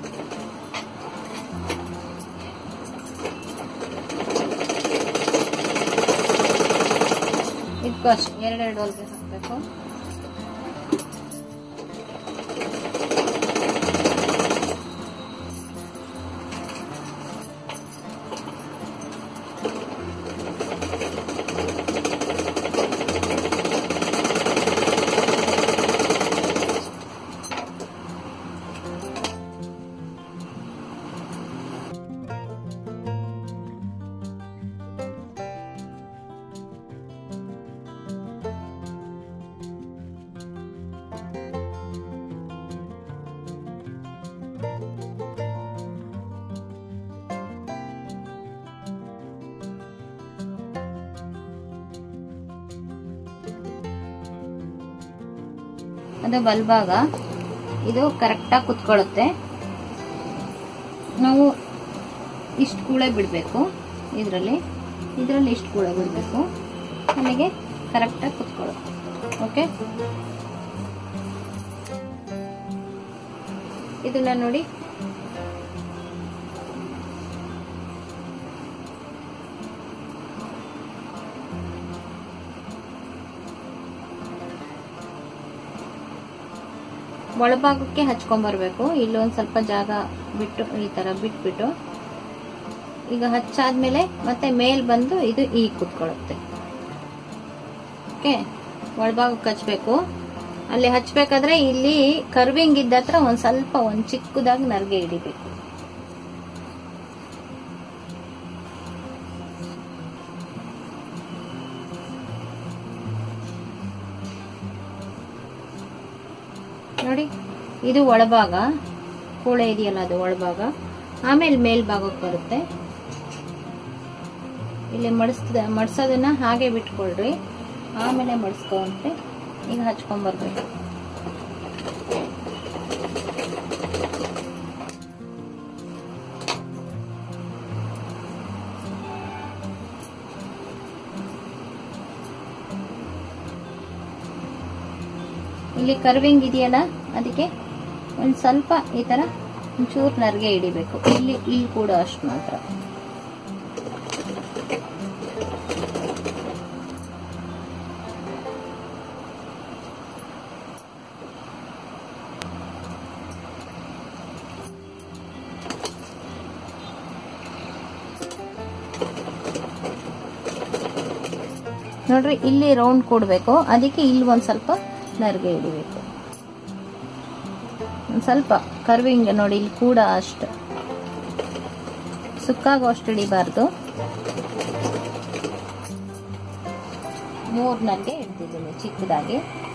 ಇದಕ್ಕೂ ಅಷ್ಟೇ ಎರಡೆರಡು ಹೊಲಿಗೆ ಹಾಕಬೇಕು. ಅದು ಬಲ್ಭಾಗ ಇದು ಕರೆಕ್ಟಾಗಿ ಕುತ್ಕೊಳ್ಳುತ್ತೆ. ನಾವು ಇಷ್ಟು ಕೂಳೆ ಬಿಡಬೇಕು. ಇದರಲ್ಲಿ ಇಷ್ಟು ಕೂಳೆ ಬಿಡಬೇಕು. ನಮಗೆ ಕರೆಕ್ಟಾಗಿ ಕುತ್ಕೊಳ್ಳುತ್ತೆ. ಓಕೆ, ಇದನ್ನ ನೋಡಿ ಒಳಭಾಗಕ್ಕೆ ಹಚ್ಕೊಂಡ್ಬರ್ಬೇಕು. ಇಲ್ಲೊಂದು ಸ್ವಲ್ಪ ಜಾಗ ಬಿಟ್ಟು ಈ ತರ ಬಿಟ್ಬಿಟ್ಟು ಈಗ ಹಚ್ಚಾದ್ಮೇಲೆ ಮತ್ತೆ ಮೇಲ್ ಬಂದು ಇದು ಈಗ ಕುತ್ಕೊಳ್ಳುತ್ತೆ. ಓಕೆ, ಒಳಭಾಗಕ್ಕೆ ಹಚ್ಬೇಕು. ಅಲ್ಲಿ ಹಚ್ಬೇಕಾದ್ರೆ ಇಲ್ಲಿ ಕರ್ವಿಂಗ್ ಇದ್ದ ಹತ್ರ ಒಂದ್ ಸ್ವಲ್ಪ ಚಿಕ್ಕದಾಗಿ ನರ್ಗೆ ಹಿಡಿಬೇಕು. ನೋಡಿ, ಇದು ಒಳಭಾಗ ಕೂಳೆ ಇದೆಯಲ್ಲ ಅದು ಒಳಭಾಗ. ಆಮೇಲೆ ಮೇಲ್ಭಾಗಕ್ಕೆ ಬರುತ್ತೆ. ಇಲ್ಲಿ ಮಡ್ಸೋದನ್ನ ಹಾಗೆ ಬಿಟ್ಕೊಳ್ರಿ, ಆಮೇಲೆ ಮಡ್ಸ್ಕೊಂಡ್ರೆ ಈಗ ಹಚ್ಕೊಂಡ್ಬರ್ಬೇಕು. ಇಲ್ಲಿ ಕರ್ವಿಂಗ್ ಇದೆಯಲ್ಲ ಅದಕ್ಕೆ ಒಂದ್ ಸ್ವಲ್ಪ ಈ ತರ ಒಂಚೂರು ನರ್ಗೆ ಹಿಡಿಬೇಕು. ಇಲ್ಲಿ ಕೂಡ ಅಷ್ಟು ಮಾತ್ರ. ನೋಡ್ರಿ, ಇಲ್ಲಿ ರೌಂಡ್ ಕೊಡ್ಬೇಕು. ಅದಕ್ಕೆ ಇಲ್ಲಿ ಒಂದ್ ಸ್ವಲ್ಪ ನರ್ಗೆ ಹಿಡಿಬೇಕು. ಒಂದ್ ಸ್ವಲ್ಪ ಕರ್ವಿಂಗ್ ನೋಡಿ, ಇಲ್ಲಿ ಕೂಡ ಅಷ್ಟು ಸುಕ್ಕಾಗೋ ಅಷ್ಟು ಹಿಡಿಬಾರ್ದು. 3 ನರ್ಗೆ ಹಿಡ್ತಿದ್ದೀನಿ ಚಿಕ್ಕದಾಗಿ.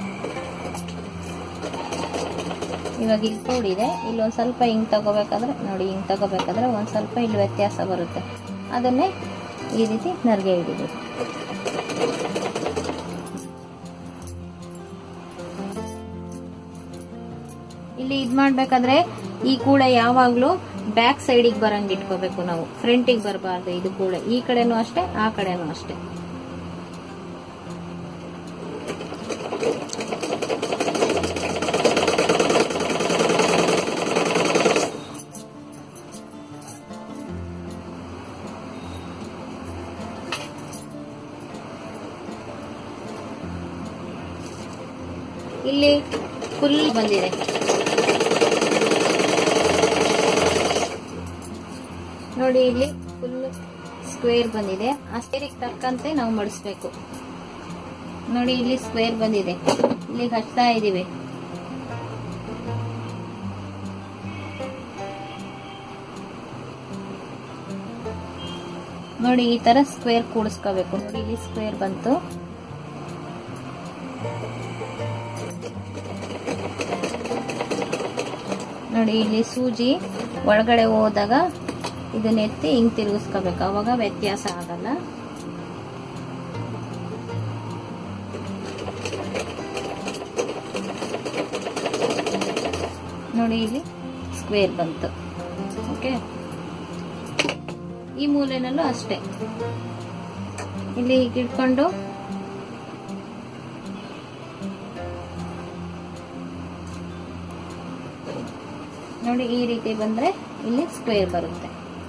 ಇವಾಗ ಇಲ್ಲಿ ಕೂಡಿದೆ. ಇಲ್ಲೊಂದ್ ಸ್ವಲ್ಪ ಹಿಂಗ್ ತಗೋಬೇಕಾದ್ರೆ ನೋಡಿ, ಹಿಂಗ್ ತಗೋಬೇಕಾದ್ರೆ ಒಂದ್ ಸ್ವಲ್ಪ ಇಲ್ಲಿ ವ್ಯತ್ಯಾಸ ಬರುತ್ತೆ. ಅದನ್ನೇ ಈ ರೀತಿ ನರ್ಗೆ ಹಿಡಿಬೇಕು. ಇಲ್ಲಿ ಇದ್ ಮಾಡ್ಬೇಕಾದ್ರೆ ಈ ಕೂಳೆ ಯಾವಾಗ್ಲೂ ಬ್ಯಾಕ್ ಸೈಡಿಗೆ ಬರಂಗ್ ಇಟ್ಕೋಬೇಕು ನಾವು, ಫ್ರಂಟಿಗೆ ಬರಬಾರ್ದು. ಇದು ಕೂಳೆ ಈ ಕಡೆನೂ ಅಷ್ಟೇ, ಆ ಕಡೆನೂ ಅಷ್ಟೇ. ಇಲ್ಲಿ ಫುಲ್ ಬಂದಿದೆ. ನೋಡಿ, ಇಲ್ಲಿ ಫುಲ್ ಸ್ಕ್ವೇರ್ ಬಂದಿದೆ. ಆ ಸ್ಕ್ವೇರಿಗೆ ತಕ್ಕಂತೆ ನಾವು ಮಡಿಸ್ಬೇಕು. ನೋಡಿ ಇಲ್ಲಿ ಸ್ಕ್ವೇರ್ ಬಂದಿದೆ, ಇಲ್ಲಿಗೆ ಹಚ್ತಾ ಇದೀವಿ. ನೋಡಿ ಈ ತರ ಸ್ಕ್ವೇರ್ ಕೂಡಿಸ್ಕೋಬೇಕು. ನೋಡಿ ಇಲ್ಲಿ ಸ್ಕ್ವೇರ್ ಬಂತು. ನೋಡಿ ಇಲ್ಲಿ ಸೂಜಿ ಒಳಗಡೆ ಹೋದಾಗ ಇದನ್ನ ಎತ್ತಿ ಹಿಂಗ್ ತಿರುಗಿಸ್ಕೋಬೇಕು, ಅವಾಗ ವ್ಯತ್ಯಾಸ ಆಗಲ್ಲ. ನೋಡಿ ಇಲ್ಲಿ ಸ್ಕ್ವೇರ್ ಬಂತು. ಓಕೆ, ಈ ಮೂಲೆನಲ್ಲೂ ಅಷ್ಟೇ. ಇಲ್ಲಿ ಹೀಗೆ ಇಟ್ಕೊಂಡು ನೋಡಿ ಈ ರೀತಿ ಬಂದ್ರೆ ಇಲ್ಲಿ ಸ್ಕ್ವೇರ್ ಬರುತ್ತೆ.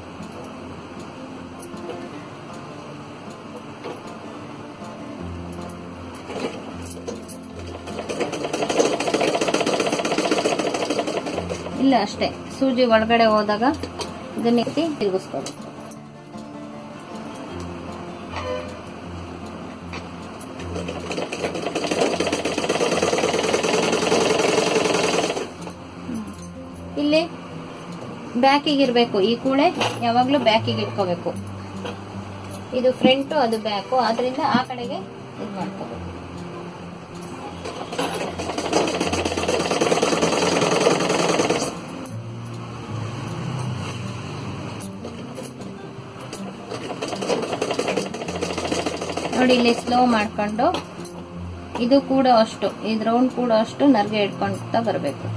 ಇಲ್ಲ ಅಷ್ಟೇ, ಸೂಜಿ ಒಳಗಡೆ ಹೋದಾಗ ಇದನ್ನ ಎತ್ತಿ ತಿರುಗಿಸ್ಕೋಬೇಕು. ಇಲ್ಲಿ ಬ್ಯಾಕಿಗೆ ಇರ್ಬೇಕು, ಈ ಕೂಳೆ ಯಾವಾಗ್ಲೂ ಬ್ಯಾಕಿಗೆ ಇಟ್ಕೋಬೇಕು. ಇದು ಫ್ರಂಟ್, ಅದು ಬ್ಯಾಕು, ಆದ್ರಿಂದ ಆ ಕಡೆಗೆ ಇದು ಮಾಡ್ಕೋಬೇಕು. ನೋಡಿ ಇಲ್ಲಿ ಸ್ಲೋ ಮಾಡ್ಕೊಂಡು ಇದು ಕೂಡ ಅಷ್ಟು, ಇದು ರೌಂಡ್ ಕೂಡ ಅಷ್ಟು ನರ್ಗೆ ಇಟ್ಕೊಂತ ಬರಬೇಕು.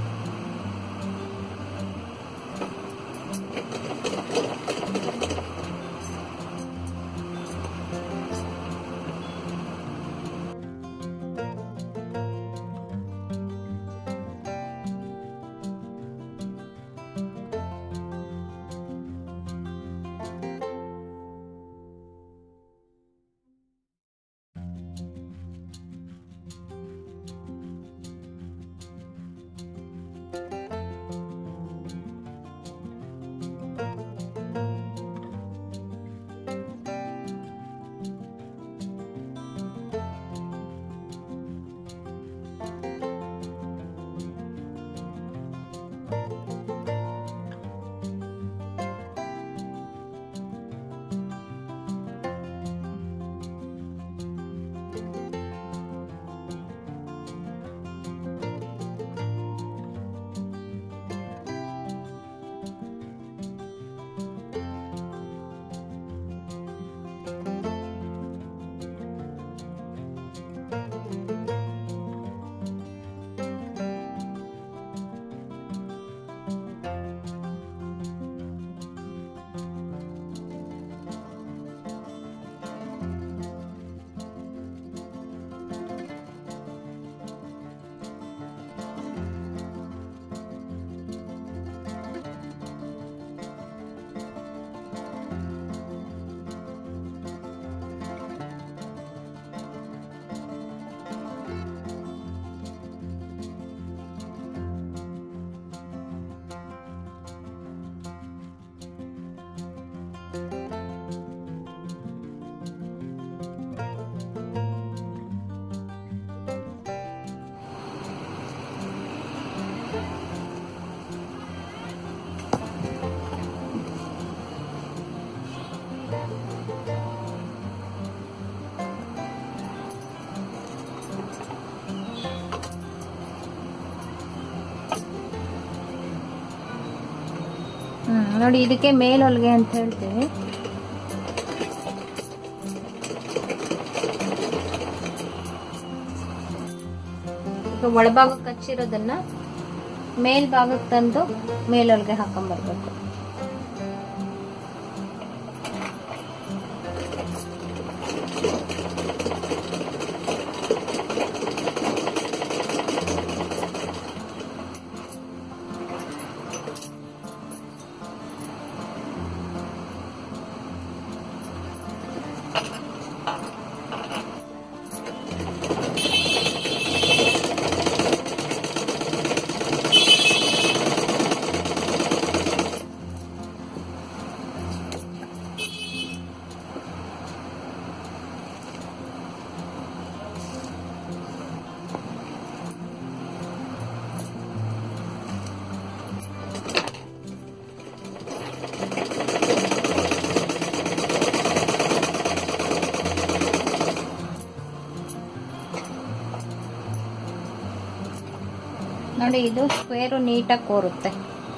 ನೋಡಿ ಇದಕ್ಕೆ ಮೇಲೊಲ್ಗೆ ಅಂತ ಹೇಳ್ತೀವಿ. ಈಗ ಒಳಭಾಗಕ್ಕೆ ಹಚ್ಚಿರೋದನ್ನ ಮೇಲ್ಭಾಗಕ್ಕೆ ತಂದು ಮೇಲೊಲ್ಗೆ ಹಾಕೊಂಡ್ಬರ್ಬೇಕು. ನೋಡಿ, ಇದು ಸ್ಕ್ವೇರು ನೀಟಾಗಿ ಕೋರುತ್ತೆ.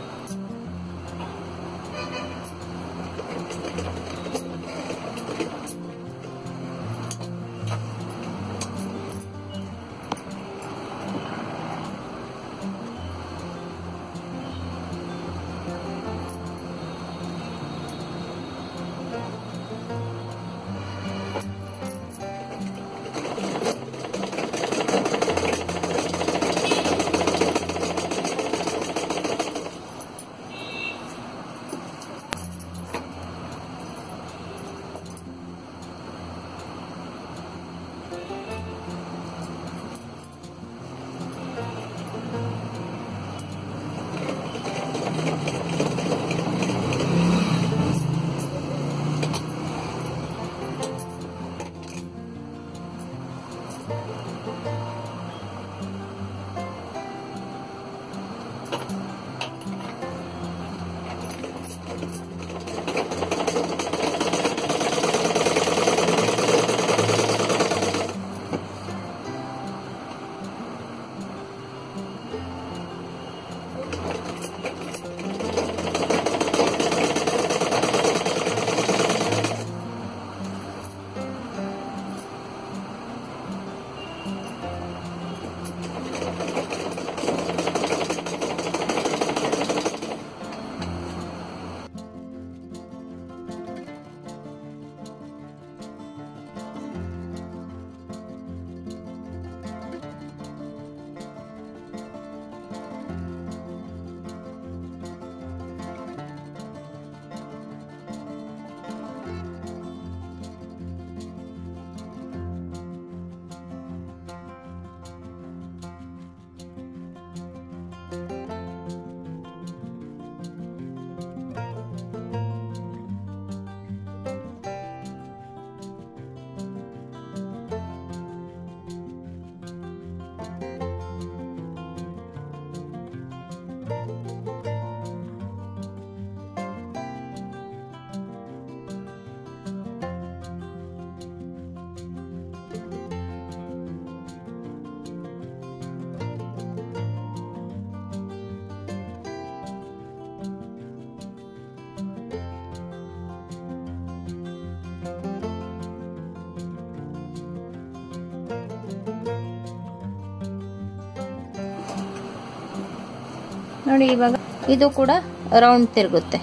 ನೋಡಿ, ಇವಾಗ ಇದು ಕೂಡ ರೌಂಡ್ ತಿರುಗುತ್ತೆ.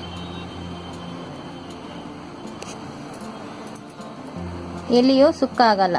ಎಲ್ಲಿಯೂ ಸುಕ್ಕ ಆಗಲ್ಲ.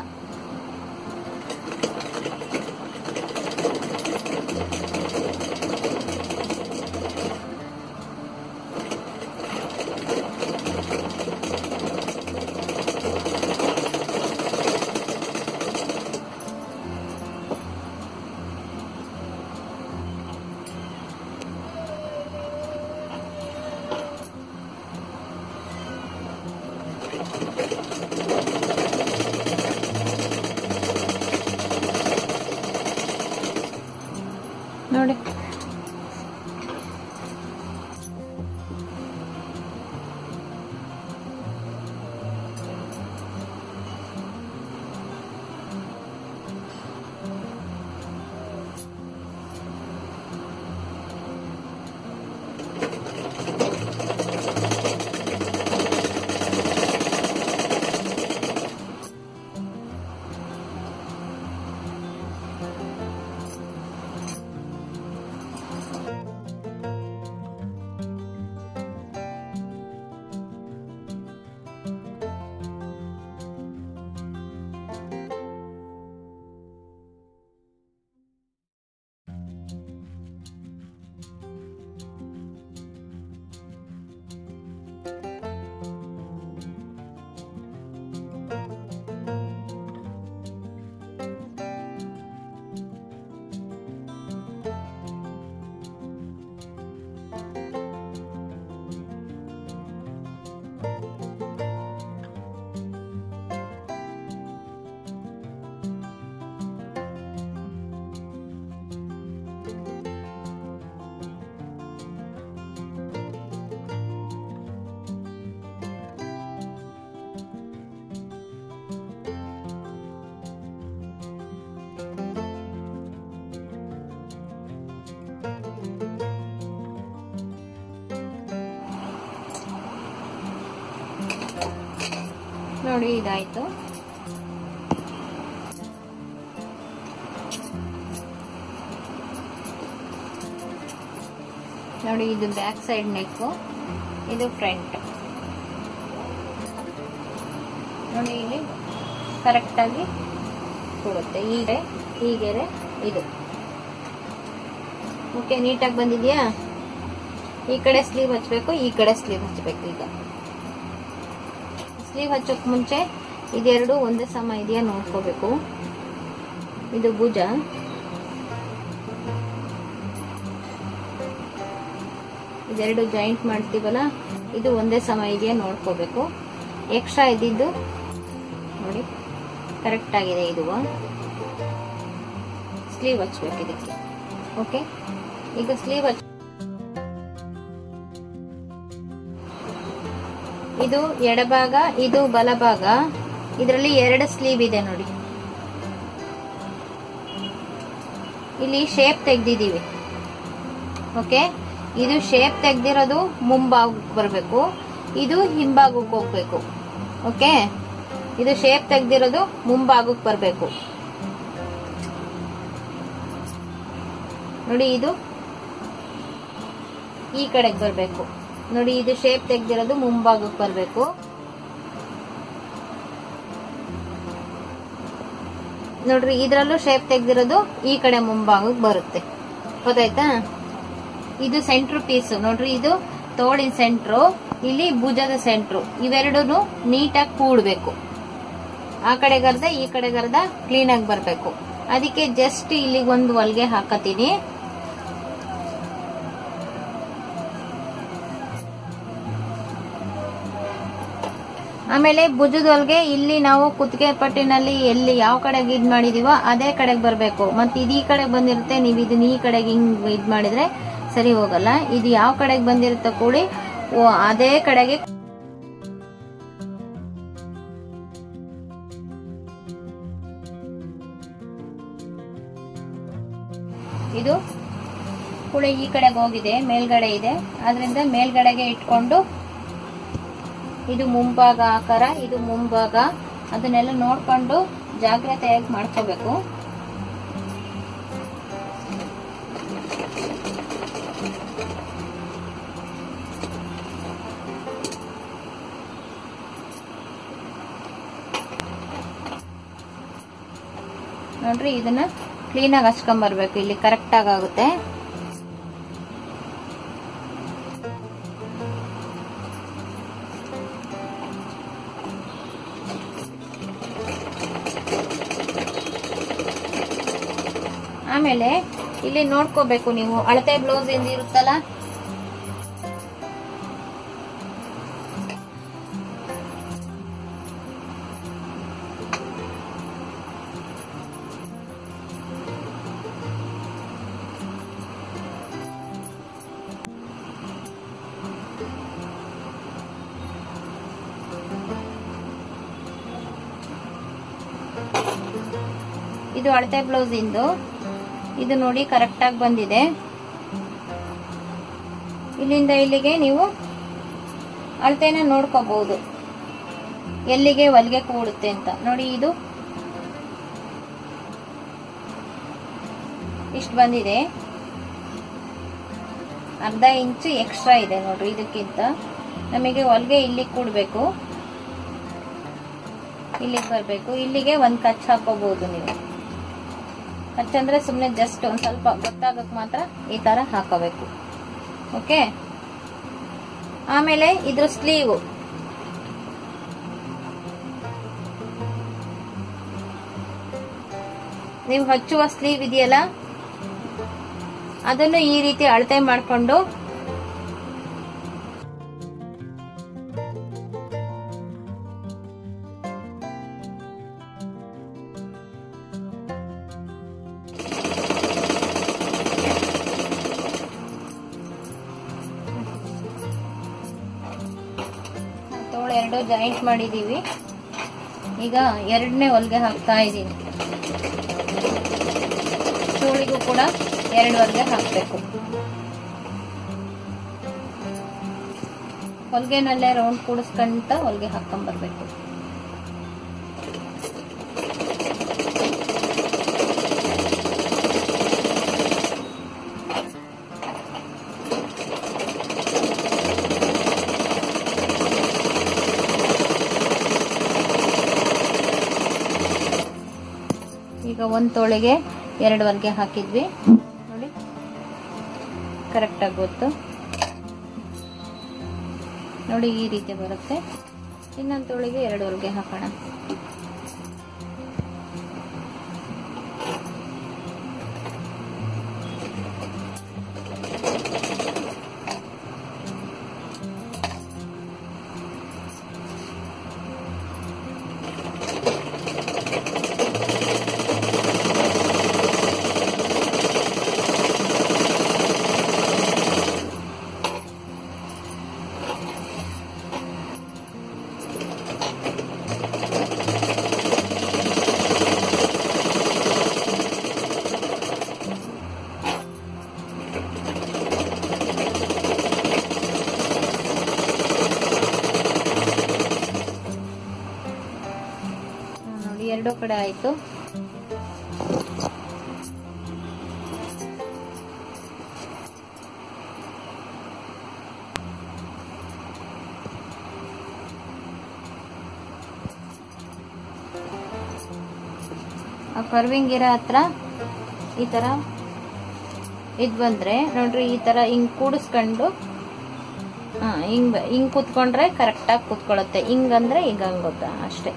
ನೋಡಿ, ನೋಡಿ ಇದಾಯ್ತು. ನೋಡಿ ಇದು ಬ್ಯಾಕ್ ಸೈಡ್ ನೆಕ್, ಇದು ಫ್ರಂಟ್. ನೋಡಿ ಇಲ್ಲಿ ಕರೆಕ್ಟ್ ಆಗಿ ಕೊಡುತ್ತೆ. ಹೀಗೆ ಇದು ಓಕೆ, ನೀಟಾಗಿ ಬಂದಿದ್ಯಾ? ಈ ಕಡೆ ಸ್ಲೀವ್ ಹಚ್ಚಬೇಕು, ಈ ಕಡೆ ಸ್ಲೀವ್ ಹಚ್ಚಬೇಕು. ಈಗ ಸ್ಲೀವ್ ಹಚ್ಚೋಕ್ ಮುಂಚೆ ಇದೆರಡು ಒಂದೇ ಸಮ ಇದೆಯಾ ನೋಡ್ಕೋಬೇಕು. ಇದು ಭುಜ, ಇದೆರಡು ಜಾಯಿಂಟ್ ಮಾಡ್ತೀವಲ್ಲ, ಇದು ಒಂದೇ ಸಮ ಇದೆಯಾ ನೋಡ್ಕೋಬೇಕು. ಎಕ್ಸ್ಟ್ರಾ ಇದ್ದಿದ್ದು ನೋಡಿ ಕರೆಕ್ಟ್ ಆಗಿದೆ. ಇದು ಸ್ಲೀವ್ ಹಚ್ಬೇಕು ಇದಕ್ಕೆ. ಓಕೆ, ಈಗ ಸ್ಲೀವ್ ಹಚ್ಚ. ಇದು ಎಡಭಾಗ, ಇದು ಬಲಭಾಗ. ಇದರಲ್ಲಿ 2 ಸ್ಲೀವ್ ಇದೆ ನೋಡಿ. ಇಲ್ಲಿ ಶೇಪ್ ತೆಗ್ದಿದೀವಿ. ಓಕೆ, ಇದು ಶೇಪ್ ತೆಗ್ದಿರೋದು ಮುಂಭಾಗಕ್ಕೆ ಬರಬೇಕು, ಇದು ಹಿಂಭಾಗಕ್ಕೆ ಹೋಗ್ಬೇಕು. ಓಕೆ, ಇದು ಶೇಪ್ ತೆಗ್ದಿರೋದು ಮುಂಭಾಗಕ್ಕೆ ಬರಬೇಕು ನೋಡಿ. ಇದು ಈ ಕಡೆಗೆ ಬರಬೇಕು ನೋಡಿ. ಇದು ಶೇಪ್ ತೆಗ್ದಿರೋದು ಮುಂಭಾಗಕ್ಕೆ ಬರಬೇಕು. ನೋಡ್ರಿ, ಇದ್ರಲ್ಲೂ ಶೇಪ್ ತೆಗ್ದಿರೋದು ಈ ಕಡೆ ಮುಂಭಾಗಕ್ಕೆ ಬರುತ್ತೆ. ಗೊತ್ತಾಯ್ತಾ? ಇದು ಸೆಂಟ್ರ್ ಪೀಸ್ ನೋಡ್ರಿ. ಇದು ತೋಳಿನ ಸೆಂಟ್ರು, ಇಲ್ಲಿ ಭುಜದ ಸೆಂಟ್ರು. ಇವೆರಡೂ ನೀಟಾಗಿ ಕೂಡ್ಬೇಕು. ಆ ಕಡೆಗರ್ಧ ಈ ಕಡೆಗರ್ಧ ಕ್ಲೀನ್ ಆಗಿ ಬರ್ಬೇಕು. ಅದಕ್ಕೆ ಜಸ್ಟ್ ಇಲ್ಲಿಗೆ ಒಂದು ಹೊಲಿಗೆ ಹಾಕತೀನಿ. ಆಮೇಲೆ ಭುಜದ ಹೊಲಿಗೆ ಇಲ್ಲಿ ನಾವು ಕುತ್ತಿಗೆ ಪಟ್ಟಿನಲ್ಲಿ ಎಲ್ಲಿ ಯಾವ ಕಡೆಗೆ ಇದ್ ಮಾಡಿದೀವೋ ಅದೇ ಕಡೆಗೆ ಬರ್ಬೇಕು. ಮತ್ತೆ ಇದು ಈ ಕಡೆಗೆ ಬಂದಿರುತ್ತೆ, ನೀವು ಇದನ್ನ ಈ ಕಡೆಗೆ ಹಿಂಗ್ ಇದ್ ಮಾಡಿದ್ರೆ ಸರಿ ಹೋಗಲ್ಲ. ಇದು ಯಾವ ಕಡೆಗೆ ಬಂದಿರುತ್ತೆ ಕೂಡಿ ಅದೇ ಕಡೆಗೆ ಇದು ಕೂಡ ಈ ಕಡೆಗೆ ಹೋಗಿದೆ, ಮೇಲ್ಗಡೆ ಇದೆ. ಅದರಿಂದ ಮೇಲ್ಗಡೆಗೆ ಇಟ್ಕೊಂಡು ಇದು ಮುಂಭಾಗ ಆಕಾರ, ಇದು ಮುಂಭಾಗ, ಅದನ್ನೆಲ್ಲ ನೋಡ್ಕೊಂಡು ಜಾಗ್ರತೆಯಾಗಿ ಮಾಡ್ಕೋಬೇಕು. ನೋಡ್ರಿ, ಇದನ್ನ ಕ್ಲೀನ್ ಆಗಿ ಹಚ್ಕೊಂಡ್ ಬರ್ಬೇಕು. ಇಲ್ಲಿ ಕರೆಕ್ಟ್ ಆಗುತ್ತೆ. ಆಮೇಲೆ ಇಲ್ಲಿ ನೋಡ್ಕೋಬೇಕು ನೀವು, ಅಳತೆ ಬ್ಲೌಸ್ ಇಂದ ಇರುತ್ತಲ್ಲ, ಇದು ಅಳತೆ ಬ್ಲೌಸ್ ಇಂದು. ಇದು ನೋಡಿ ಕರೆಕ್ಟ್ ಆಗಿ ಬಂದಿದೆ. ಇಲ್ಲಿಂದ ಇಲ್ಲಿಗೆ ನೀವು ಅಳತೆನ ನೋಡ್ಕೋಬಹುದು, ಎಲ್ಲಿಗೆ ಹೊಲಿಗೆ ಕೂಡುತ್ತೆ ಅಂತ. ನೋಡಿ, ಇದು ಇಷ್ಟು ಬಂದಿದೆ. ಅರ್ಧ ಇಂಚು ಎಕ್ಸ್ಟ್ರಾ ಇದೆ ನೋಡ್ರಿ. ಇದಕ್ಕಿಂತ ನಮಗೆ ಹೊಲಿಗೆ ಇಲ್ಲಿಗೆ ಕೂಡ್ಬೇಕು, ಇಲ್ಲಿಗೆ ಬರ್ಬೇಕು. ಇಲ್ಲಿಗೆ ಒಂದ್ ಕಚ್ ಹಾಕೋಬಹುದು ನೀವು. ಕಚ್ ಅಂದ್ರೆ ಸುಮ್ನೆ ಜಸ್ಟ್ ಒಂದ್ ಸ್ವಲ್ಪ ಗೊತ್ತಾಗಕ್ ಮಾತ್ರ ಈ ತರ ಹಾಕೋಬೇಕು. ಓಕೆ, ಆಮೇಲೆ ಇದ್ರ ಸ್ಲೀವ್ ನೀವು ಹಚ್ಚುವ ಸ್ಲೀವ್ ಇದೆಯಲ್ಲ, ಅದನ್ನು ಈ ರೀತಿ ಅಳತೆ ಮಾಡ್ಕೊಂಡು ಎರಡು ಜಾಯಿಂಟ್ ಮಾಡಿದೀವಿ. ಈಗ ಎರಡನೇ ಹೊಲಿಗೆ ಹಾಕ್ತಾ ಇದ್ದೀನಿ. ಚೂಳಿಗೂ ಕೂಡ 2 ಹೊಲಿಗೆ ಹಾಕ್ಬೇಕು. ಹೊಲಿಗೆನಲ್ಲೇ ರೌಂಡ್ ಕೂಡಿಸ್ಕೊಂತ ಹೊಲಿಗೆ ಹಾಕೊಂಡ್ ಬರ್ಬೇಕು. ಒಂದು ತೋಳಿಗೆ 2 ಹೊಲಿಗೆ ಹಾಕಿದ್ವಿ ನೋಡಿ, ಕರೆಕ್ಟ್ ಆಗಿ ಗೊತ್ತು ನೋಡಿ, ಈ ರೀತಿ ಬರುತ್ತೆ. ಇನ್ನೊಂದು ತೋಳಿಗೆ 2 ಹೊಲಿಗೆ ಹಾಕೋಣ. ಎರಡು ಕಡೆ ಆಯ್ತು. ಆ ಕರ್ವಿಂಗ್ ಇರೋ ಹತ್ರ ಈ ತರ ಇದ್ ಬಂದ್ರೆ ನೋಡ್ರಿ, ಈ ತರ ಹಿಂಗ್ ಕೂಡಿಸ್ಕೊಂಡು ಹಿಂಗ್ ಕೂತ್ಕೊಂಡ್ರೆ ಕರೆಕ್ಟ್ ಆಗಿ ಕೂತ್ಕೊಳ್ಳುತ್ತೆ. ಹಿಂಗಂದ್ರೆ ಈಗ ಹಂಗೊತ್ತ ಅಷ್ಟೇ.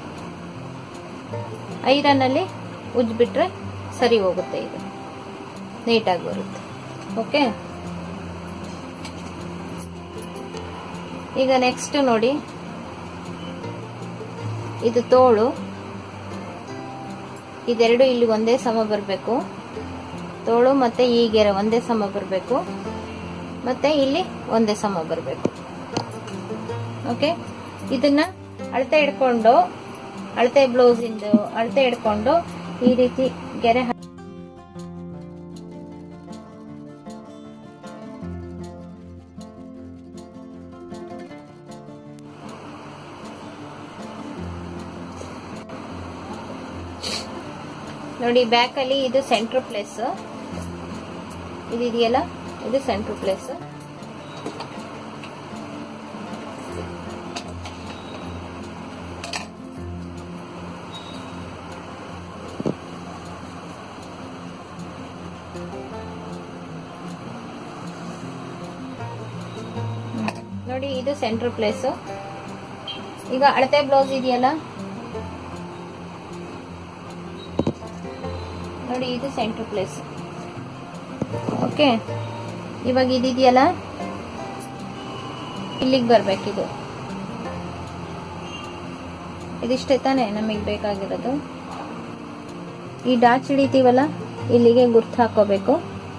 ಐರನ್ ಅಲ್ಲಿ ಉಜ್ಬಿಟ್ರೆ ಸರಿ ಹೋಗುತ್ತೆ, ಇದು ನೀಟಾಗಿ ಬರುತ್ತೆ. ಓಕೆ, ಈಗ ನೆಕ್ಸ್ಟ್ ನೋಡಿ, ಇದು ತೋಳು, ಇದೆರಡು ಇಲ್ಲಿ ಒಂದೇ ಸಮ ಬರಬೇಕು. ತೋಳು ಮತ್ತೆ ಈ ಗೆರೆ ಒಂದೇ ಸಮ ಬರಬೇಕು, ಮತ್ತೆ ಇಲ್ಲಿ ಒಂದೇ ಸಮ ಬರಬೇಕು. ಓಕೆ, ಇದನ್ನ ಅಳತೆ ಹಿಡ್ಕೊಂಡು, ಅಳತೆ ಬ್ಲೌಸ್ ಇಂದು ಅಳತೆ ಹಿಡ್ಕೊಂಡು ಈ ರೀತಿ ಗೆರೆ ನೋಡಿ. ಬ್ಯಾಕ್ ಅಲ್ಲಿ ಇದು ಸೆಂಟ್ರ್ ಪ್ಲೇಸ್, ಇದೆಯಲ್ಲ, ಇದು ಸೆಂಟ್ರ್ ಪ್ಲೇಸ್. ನೋಡಿ, ಇದು ಸೆಂಟ್ರ್ ಪ್ಲೇಸ್. ಈಗ ಅಳತೆ ಬ್ಲೌಸ್ ಇದೆಯಲ್ಲ ನೋಡಿ, ಇದು ಸೆಂಟ್ರ್ ಪ್ಲೇಸ್. ಓಕೆ, ಇವಾಗ ಇದೆಯಲ್ಲ, ಇಲ್ಲಿಗೆ ಬರ್ಬೇಕಿದು. ಇದಿಷ್ಟೇ ತಾನೆ ನಮಗೆ ಬೇಕಾಗಿರೋದು. ಈ ಡಾಚ್ ಹಿಡಿತೀವಲ್ಲ, ಇಲ್ಲಿಗೆ ಗುರ್ತು ಹಾಕೋಬೇಕು.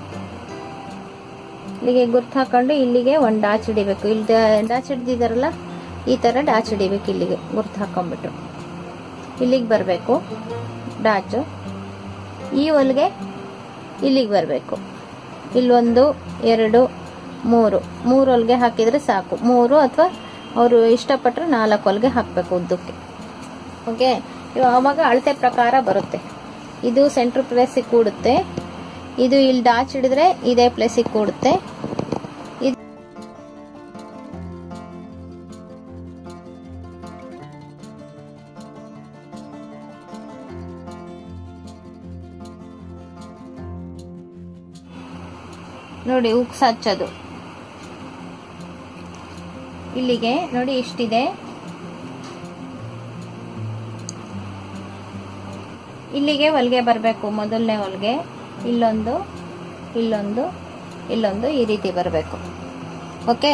ಇಲ್ಲಿಗೆ ಗುರ್ತು ಹಾಕೊಂಡು ಇಲ್ಲಿಗೆ ಒಂದು ಡಾಚ್ ಹಿಡಿಬೇಕು. ಇಲ್ಲಿ ಡಾಚ್ ಹಿಡ್ದಿದಾರಲ್ಲ, ಈ ತರ ಡಾಚ್ ಹಿಡಿಬೇಕು. ಇಲ್ಲಿಗೆ ಗುರ್ತು ಹಾಕೊಂಡ್ಬಿಟ್ಟು ಇಲ್ಲಿಗೆ ಬರಬೇಕು ಡಾಚು. ಈ ಹೊಲಿಗೆ ಇಲ್ಲಿಗೆ ಬರಬೇಕು. ಇಲ್ಲೊಂದು 2 3 ಹೊಲಿಗೆ ಹಾಕಿದ್ರೆ ಸಾಕು. 3 ಅಥವಾ ಅವರು ಇಷ್ಟಪಟ್ಟರೆ 4 ಹೊಲಿಗೆ ಹಾಕಬೇಕು ಉದ್ದಕ್ಕೆ. ಓಕೆ, ಆವಾಗ ಅಳತೆ ಪ್ರಕಾರ ಬರುತ್ತೆ. ಇದು ಸೆಂಟ್ರ್ ಪ್ಲೇಸಿಗೆ ಕೂಡುತ್ತೆ, ಇದು ಇಲ್ಲಿ ಡಾಚ್ ಹಿಡಿದ್ರೆ ಇದೇ ಪ್ಲೇಸಿಗೆ ಕೂಡುತ್ತೆ. ನೋಡಿ, ಉಕ್ಸ್ ಹಚ್ಚೋದು ಇಲ್ಲಿಗೆ ನೋಡಿ, ಇಷ್ಟಿದೆ. ಇಲ್ಲಿಗೆ ಹೊಲಿಗೆ ಬರಬೇಕು. ಮೊದಲನೇ ಹೊಲಿಗೆ ಇಲ್ಲೊಂದು, ಇಲ್ಲೊಂದು, ಇಲ್ಲೊಂದು, ಈ ರೀತಿ ಬರಬೇಕು. ಓಕೆ,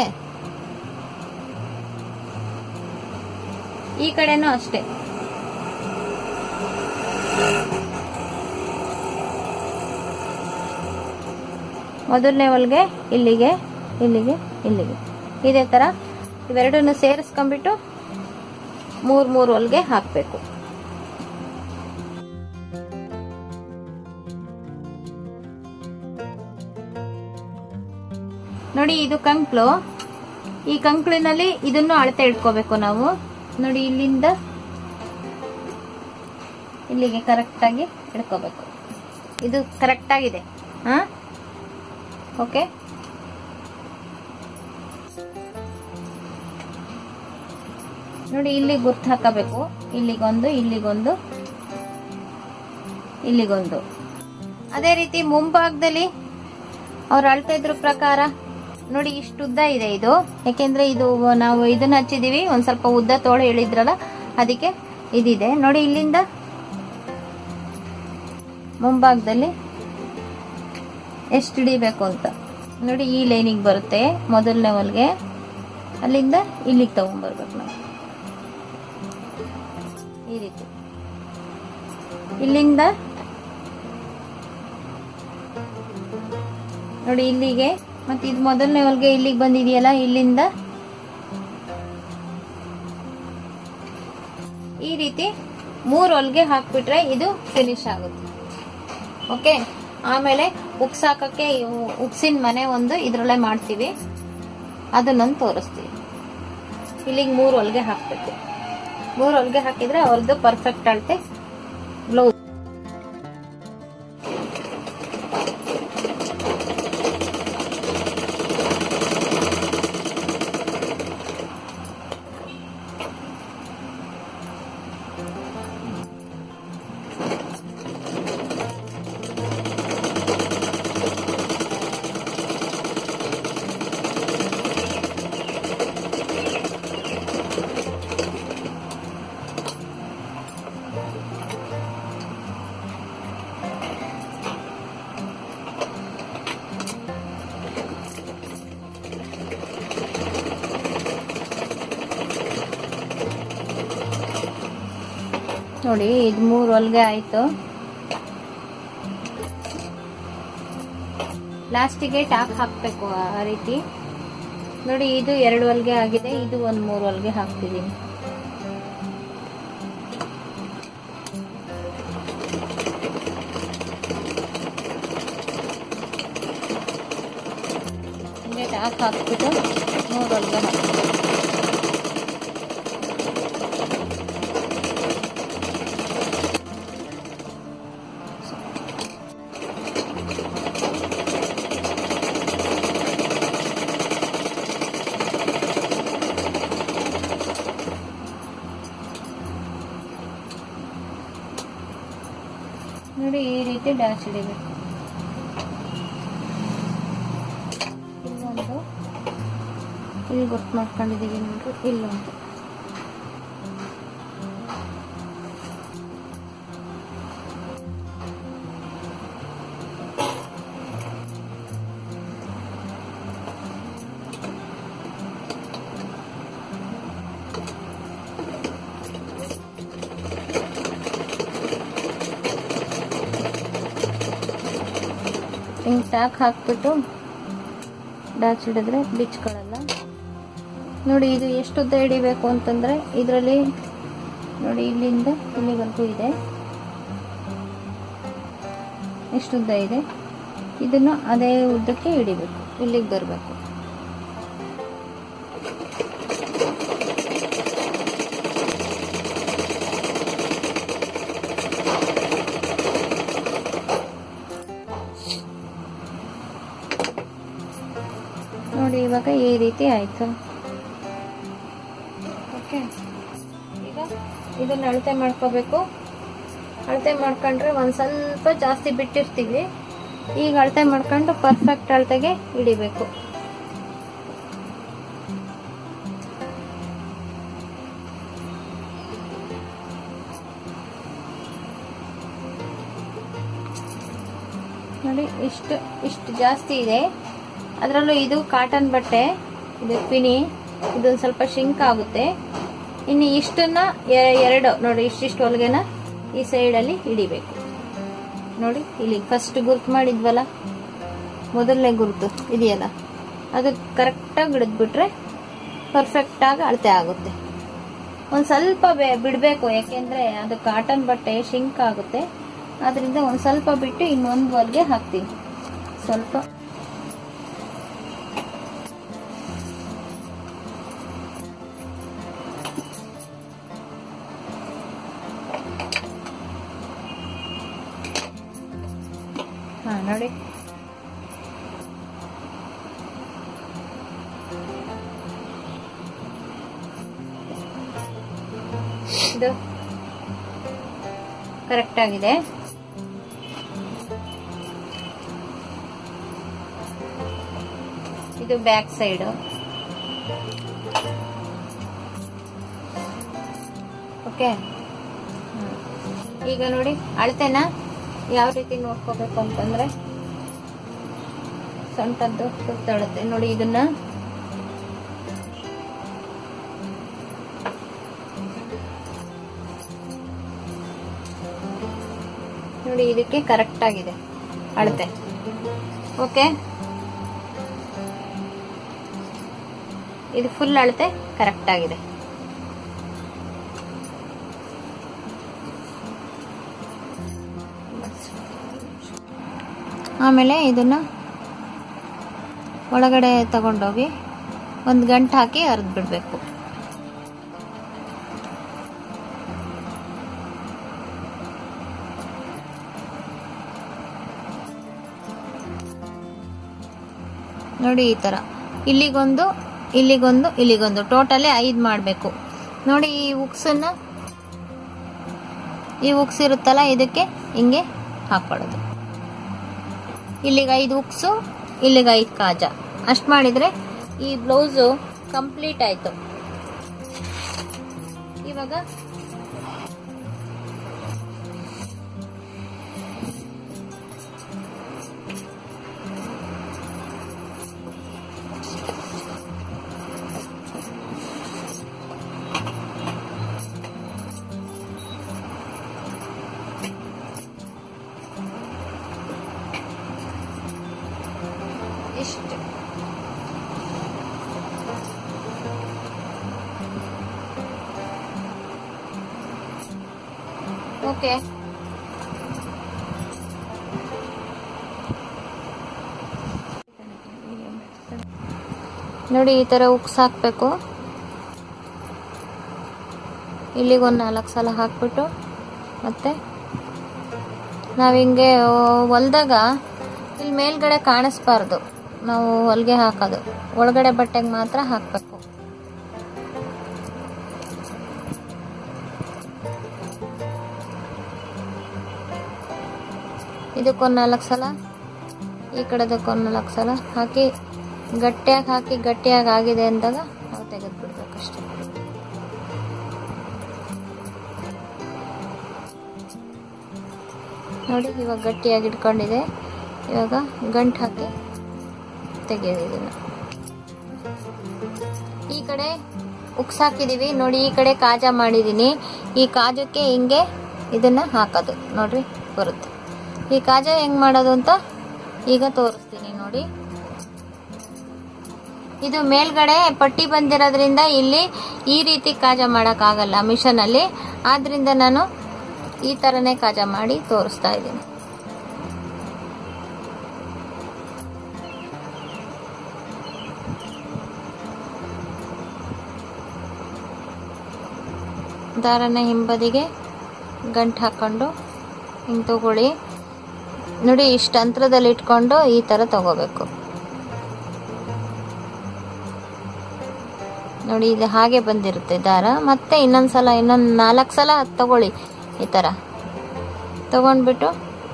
ಈ ಕಡೆನೂ ಅಷ್ಟೇ. ಮೊದಲನೇ ಹೊಲಿಗೆ ಇಲ್ಲಿಗೆ, ಇಲ್ಲಿಗೆ, ಇಲ್ಲಿಗೆ, ಇದೇ ತರ ಇವೆರಡನ್ನು ಸೇರಿಸ್ಕೊಂಡ್ಬಿಟ್ಟು 3 ಹೊಲಿಗೆ ಹಾಕಬೇಕು. ನೋಡಿ, ಇದು ಕಂಕ್ಳು. ಈ ಕಂಕ್ಳಿನಲ್ಲಿ ಇದನ್ನು ಅಳತೆ ಇಟ್ಕೋಬೇಕು ನಾವು. ನೋಡಿ, ಇಲ್ಲಿಂದ ಇಲ್ಲಿಗೆ ಕರೆಕ್ಟ್ ಆಗಿ ಇಟ್ಕೋಬೇಕು. ಇದು ಕರೆಕ್ಟ್ ಆಗಿದೆ. ಓಕೆ, ನೋಡಿ, ಇಲ್ಲಿ ಗುರ್ತು ಹಾಕಬೇಕು. ಇಲ್ಲಿಗೊಂದು, ಇಲ್ಲಿಗೊಂದು, ಇಲ್ಲಿಗೊಂದು. ಅದೇ ರೀತಿ ಮುಂಭಾಗದಲ್ಲಿ ಅವ್ರು ಅಳ್ತಾ ಇದ್ರ ಪ್ರಕಾರ ನೋಡಿ ಇಷ್ಟು ಉದ್ದ ಇದೆ ಇದು. ಯಾಕೆಂದ್ರೆ ಇದು ನಾವು ಇದನ್ನ ಹಚ್ಚಿದೀವಿ, ಒಂದ್ ಸ್ವಲ್ಪ ಉದ್ದ ತೋಳು ಹೇಳಿದ್ರಲ್ಲ ಅದಕ್ಕೆ ಇದಿದೆ ನೋಡಿ. ಇಲ್ಲಿಂದ ಮುಂಭಾಗದಲ್ಲಿ ಎಷ್ಟು ಹಿಡಿಬೇಕು ಅಂತ ನೋಡಿ. ಈ ಲೈನಿಗೆ ಬರುತ್ತೆ ಮೊದಲನೇ ಹೊಲ್ಗೆ, ಅಲ್ಲಿಂದ ಇಲ್ಲಿಗೆ ತಗೊಂಡ್ಬರ್ಬೇಕು ನಾವು ಈ ರೀತಿ. ಇಲ್ಲಿಂದ ನೋಡಿ ಇಲ್ಲಿಗೆ, ಮತ್ತೆ ಇದು ಮೊದಲನೇ ಹೊಲ್ಗೆ ಇಲ್ಲಿಗೆ ಬಂದಿದೆಯಲ್ಲ, ಇಲ್ಲಿಂದ ಈ ರೀತಿ 3 ಹೊಲ್ಗೆ ಹಾಕ್ಬಿಟ್ರೆ ಇದು ಫಿನಿಶ್ ಆಗುತ್ತೆ. ಓಕೆ, ಆಮೇಲೆ ಉಕ್ಸಾಕಕ್ಕೆ ಉಕ್ಸಿನ ಮನೆ ಒಂದು ಇದ್ರಲ್ಲೇ ಮಾಡ್ತೀವಿ, ಅದನ್ನೊಂದು ತೋರಿಸ್ತೀವಿ. ಇಲ್ಲಿಗೆ 3 ಹೊಲ್ಗೆ ಹಾಕ್ಬೇಕು. 3 ಹೊಲ್ಗೆ ಹಾಕಿದ್ರೆ ಅವ್ರದ್ದು ಪರ್ಫೆಕ್ಟ್ ಅಳತೆ ಬ್ಲೌಸ್. ನೋಡಿ ಇದು 3 ಹೊಲ್ಗೆ ಆಯ್ತು. ಲಾಸ್ಟಿಗೆ ಟಾಕ್ ಹಾಕ್ಬೇಕು ಆ ರೀತಿ. ನೋಡಿ ಇದು 2 ಹೊಲ್ಗೆ ಆಗಿದೆ, ಇದು ಒಂದು 3 ಹೊಲ್ಗೆ ಹಾಕ್ತಿದ್ದೀನಿ. ಹಿಂಗೆ ಟಾಕ್ ಹಾಕ್ಬಿಟ್ಟು 3 ಹೊಲ್ಗೆ ಹಾಕ್ತೀನಿ. ನೋಡಿ ಈ ರೀತಿ ಡ್ಯಾಶ್ ಹಿಡಿಬೇಕು. ಇಲ್ಲೊಂದು ಇಲ್ಲಿ ಗೊತ್ತು ಮಾಡ್ಕೊಂಡಿದ್ದೀವಿ ನೋಡಿ, ಇಲ್ಲೊಂದು. ಹಿಂಗೆ ಟ್ಯಾಕ್ ಹಾಕ್ಬಿಟ್ಟು ಡ್ಯಾಚ್ ಹಿಡಿದ್ರೆ ಬಿಚ್ಕೊಳ್ಳಲ್ಲ. ನೋಡಿ ಇದು ಎಷ್ಟು ಉದ್ದ ಹಿಡಿಬೇಕು ಅಂತಂದ್ರೆ ಇದರಲ್ಲಿ ನೋಡಿ ಇಲ್ಲಿಂದ ಇಲ್ಲಿವರೆಗೂ ಇದೆ, ಎಷ್ಟು ಉದ್ದ ಇದೆ, ಇದನ್ನು ಅದೇ ಉದ್ದಕ್ಕೆ ಹಿಡಿಬೇಕು, ಇಲ್ಲಿಗೆ ಬರಬೇಕು. ನೋಡಿ ಇವಾಗ ಈ ರೀತಿ ಆಯ್ತು. ಓಕೆ, ಈಗ ಇದನ್ನ ಅಳತೆ ಮಾಡ್ಕೋಬೇಕು. ಅಳತೆ ಮಾಡ್ಕೊಂಡ್ರೆ ಒಂದ್ ಸ್ವಲ್ಪ ಜಾಸ್ತಿ ಬಿಟ್ಟಿರ್ತೀವಿ, ಈಗ ಅಳತೆ ಮಾಡ್ಕೊಂಡು ಪರ್ಫೆಕ್ಟ್ ಅಳತೆಗೆ ಹಿಡಿಬೇಕು. ನೋಡಿ ಇಷ್ಟು ಜಾಸ್ತಿ ಇದೆ. ಅದರಲ್ಲೂ ಇದು ಕಾಟನ್ ಬಟ್ಟೆ, ಇದು ಪಿನಿ, ಇದೊಂದು ಸ್ವಲ್ಪ ಶಿಂಕ್ ಆಗುತ್ತೆ. ಇನ್ನು ಇಷ್ಟನ್ನ 2 ನೋಡಿ ಇಷ್ಟಿಷ್ಟು ಹೊಲಿಗೆನ ಈ ಸೈಡಲ್ಲಿ ಹಿಡಿಬೇಕು. ನೋಡಿ ಇಲ್ಲಿ ಫಸ್ಟ್ ಗುರ್ತು ಮಾಡಿದ್ವಲ್ಲ, ಮೊದಲನೇ ಗುರುತು ಇದೆಯಲ್ಲ, ಅದು ಕರೆಕ್ಟಾಗಿ ಹಿಡಿದ್ಬಿಟ್ರೆ ಪರ್ಫೆಕ್ಟ್ ಆಗಿ ಅಳತೆ ಆಗುತ್ತೆ. ಒಂದ್ ಸ್ವಲ್ಪ ಬಿಡ್ಬೇಕು, ಯಾಕೆಂದ್ರೆ ಅದು ಕಾಟನ್ ಬಟ್ಟೆ ಶಿಂಕ್ ಆಗುತ್ತೆ. ಅದರಿಂದ ಒಂದ್ ಸ್ವಲ್ಪ ಬಿಟ್ಟು ಇನ್ನೊಂದು ಹೊಲಿಗೆ ಹಾಕ್ತೀವಿ. ಸ್ವಲ್ಪ ನೋಡಿ ಇದು ಕರೆಕ್ಟ್ ಆಗಿದೆ. ಇದು ಬ್ಯಾಕ್ ಸೈಡ್. ಓಕೆ, ಈಗ ನೋಡಿ ಅಳತೆನ ಯಾವ ರೀತಿ ನೋಡ್ಕೋಬೇಕು ಅಂತಂದ್ರೆ, ಸೊಂಟದ್ದು ಸುತ್ತಳತೆ ನೋಡಿ. ಇದನ್ನ ನೋಡಿ, ಇದಕ್ಕೆ ಕರೆಕ್ಟ್ ಆಗಿದೆ ಅಳತೆ. ಓಕೆ, ಇದು ಫುಲ್ ಅಳತೆ ಕರೆಕ್ಟ್ ಆಗಿದೆ. ಆಮೇಲೆ ಇದನ್ನ ಒಳಗಡೆ ತಗೊಂಡೋಗಿ ಒಂದು ಗಂಟು ಹಾಕಿ ಅರ್ದ್ ಬಿಡ್ಬೇಕು. ನೋಡಿ ಈ ತರ ಇಲ್ಲಿಗೊಂದು ಇಲ್ಲಿಗೊಂದು ಇಲ್ಲಿಗೊಂದು ಟೋಟಲಿ 5 ಮಾಡಬೇಕು. ನೋಡಿ ಈ ಉಕ್ಸ್ ಇರುತ್ತಲ್ಲ, ಇದಕ್ಕೆ ಹಿಂಗೆ ಹಾಕೊಳ್ಳೋದು. ಇಲ್ಲಿಗೆ 5 ಉಕ್ಸು, ಇಲ್ಲಿಗೆ 5 ಕಾಜ. ಅಷ್ಟು ಮಾಡಿದ್ರೆ ಈ ಬ್ಲೌಸು ಕಂಪ್ಲೀಟ್ ಆಯ್ತು. ಇವಾಗ ಇಷ್ಟು ಓಕೆ. ನೋಡಿ ಈ ತರ ಉಕ್ಸ್ ಹಾಕ್ಬೇಕು. ಇಲ್ಲಿಗೊಂದು 4 ಸಲ ಹಾಕ್ಬಿಟ್ಟು ಮತ್ತೆ ನಾವ್ ಹಿಂಗೆ ಹೊಲ್ದಾಗ ಇಲ್ಲಿ ಮೇಲ್ಗಡೆ ಕಾಣಿಸ್ಬಾರ್ದು. ನಾವು ಹೊಲಿಗೆ ಹಾಕೋದು ಒಳಗಡೆ ಬಟ್ಟೆಗೆ ಮಾತ್ರ ಹಾಕ್ಬೇಕು. ಇದಕ್ಕೊಂದು 4 ಸಲ, ಈ ಕಡೆದಕ್ಕೊಂದು 4 ಸಲ ಹಾಕಿ ಗಟ್ಟಿಯಾಗಿ ಆಗಿದೆ ಅಂದಾಗ ನಾವು ತೆಗೆದು ಬಿಡ್ಬೇಕಷ್ಟೆ. ನೋಡಿ ಇವಾಗ ಗಟ್ಟಿಯಾಗಿ ಇಟ್ಕೊಂಡಿದೆ. ಇವಾಗ ಗಂಟು ಹಾಕಿ ತೆಗೆದಿದ್ದೀನಿ. ಈ ಕಡೆ ಉಕ್ಸ್ ಹಾಕಿದೀವಿ ನೋಡಿ, ಈ ಕಡೆ ಕಾಜ ಮಾಡಿದೀನಿ. ಈ ಕಾಜಕ್ಕೆ ಹಿಂಗೆ ಇದನ್ನ ಹಾಕೋದು ನೋಡ್ರಿ ಬರುತ್ತೆ. ಈ ಕಾಜ ಹೆಂಗ್ ಮಾಡೋದು ಅಂತ ಈಗ ತೋರಿಸ್ತೀನಿ ನೋಡಿ. ಇದು ಮೇಲ್ಗಡೆ ಪಟ್ಟಿ ಬಂದಿರೋದ್ರಿಂದ ಇಲ್ಲಿ ಈ ರೀತಿ ಕಾಜ ಮಾಡಕ್ ಆಗಲ್ಲ ಮಿಷನ್ ಅಲ್ಲಿ. ಆದ್ರಿಂದ ನಾನು ಈ ತರನೇ ಕಾಜ ಮಾಡಿ ತೋರಿಸ್ತಾ ಇದ್ದೀನಿ. ದಾರನ ಹಿಂಬದಿಗೆ ಗಂಟು ಹಾಕೊಂಡು ಹಿಂಗೆ ತಗೊಳ್ಳಿ ನೋಡಿ. ಇಷ್ಟು ಅಂತರದಲ್ಲಿ ಇಟ್ಕೊಂಡು ಈ ತರ ತಗೋಬೇಕು ನೋಡಿ. ಇದು ಹಾಗೆ ಬಂದಿರುತ್ತೆ ದಾರ. ಮತ್ತೆ ಇನ್ನೊಂದು 4 ಸಲ ತಗೊಳ್ಳಿ. ಈ ತರ ತಗೊಂಡ್ಬಿಟ್ಟು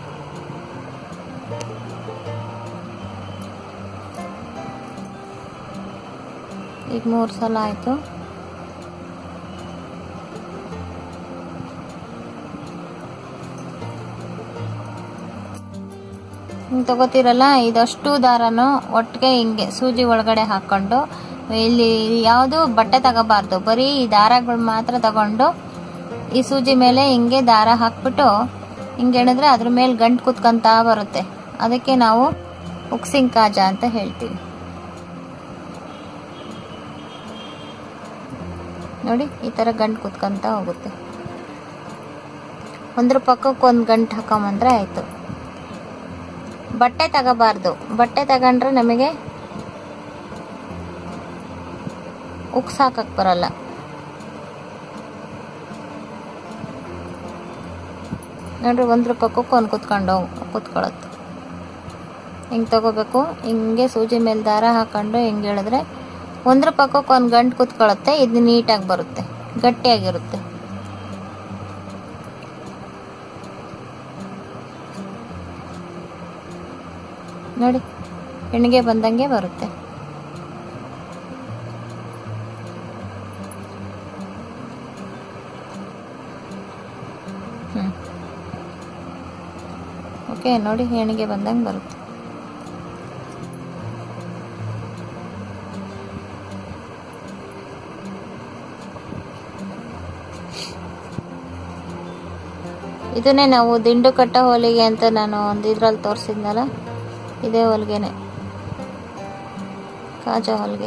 ಈಗ 3 ಸಲ ಆಯ್ತು. ಹಿಂಗೆ ತಗೋತಿರಲ್ಲ, ಇದಷ್ಟು ದಾರನು ಒಟ್ಟಿಗೆ ಹಿಂಗೆ ಸೂಜಿ ಒಳಗಡೆ ಹಾಕೊಂಡು, ಇಲ್ಲಿ ಯಾವುದು ಬಟ್ಟೆ ತಗೋಬಾರ್ದು, ಬರೀ ಈ ದಾರಗಳು ಮಾತ್ರ ತಗೊಂಡು ಈ ಸೂಜಿ ಮೇಲೆ ಹಿಂಗೆ ದಾರ ಹಾಕ್ಬಿಟ್ಟು ಹಿಂಗೆ ಎಣಿದ್ರೆ ಅದ್ರ ಮೇಲೆ ಗಂಟು ಕುತ್ಕೊಂತ ಬರುತ್ತೆ. ಅದಕ್ಕೆ ನಾವು ಉಕ್ಸಿಂಗ್ ಕಾಜ ಅಂತ ಹೇಳ್ತೀವಿ ನೋಡಿ. ಈ ತರ ಗಂಟು ಕುತ್ಕೊಂತ ಹೋಗುತ್ತೆ. ಒಂದ್ರ ಪಕ್ಕಕ್ಕೆ ಒಂದು ಗಂಟು ಹಾಕೊಂಬಂದ್ರೆ ಆಯ್ತು. ಬಟ್ಟೆ ತಗೋಬಾರ್ದು, ಬಟ್ಟೆ ತಗೊಂಡ್ರೆ ನಮಗೆ ಉಕ್ಸ್ ಹಾಕಕ್ ಬರಲ್ಲ. ನೋಡ್ರಿ, ಒಂದ್ರ ಪಕ್ಕಕ್ಕೆ ಒಂದು ಕುತ್ಕೊಳ್ಳುತ್ತೆ. ಹಿಂಗೆ ತಗೋಬೇಕು. ಹಿಂಗೆ ಸೂಜಿ ಮೇಲೆ ದಾರ ಹಾಕೊಂಡು ಹಿಂಗೆ ಹೇಳಿದ್ರೆ ಒಂದ್ರ ಪಕ್ಕಕ್ಕೆ ಒಂದು ಗಂಟು ಕುತ್ಕೊಳ್ಳುತ್ತೆ. ಇದು ನೀಟಾಗಿ ಬರುತ್ತೆ, ಗಟ್ಟಿಯಾಗಿರುತ್ತೆ. ನೋಡಿ, ಹೆಣ್ಣಿಗೆ ಬಂದಂಗೆ ಬರುತ್ತೆ. ಓಕೆ, ನೋಡಿ ಹೆಣಿಗೆ ಬಂದಂಗೆ ಬರುತ್ತೆ. ಇದನ್ನೇ ನಾವು ದಿಂಡು ಕಟ್ಟ ಹೊಲಿಗೆ ಅಂತ ನಾನು ಒಂದು ಇದ್ರಲ್ಲಿ ತೋರಿಸಿದ್ನಲ್ಲ, ಇದೇ ಹೊಲಿಗೆನೆ, ಕಾಜಾ ಹೊಲಿಗೆ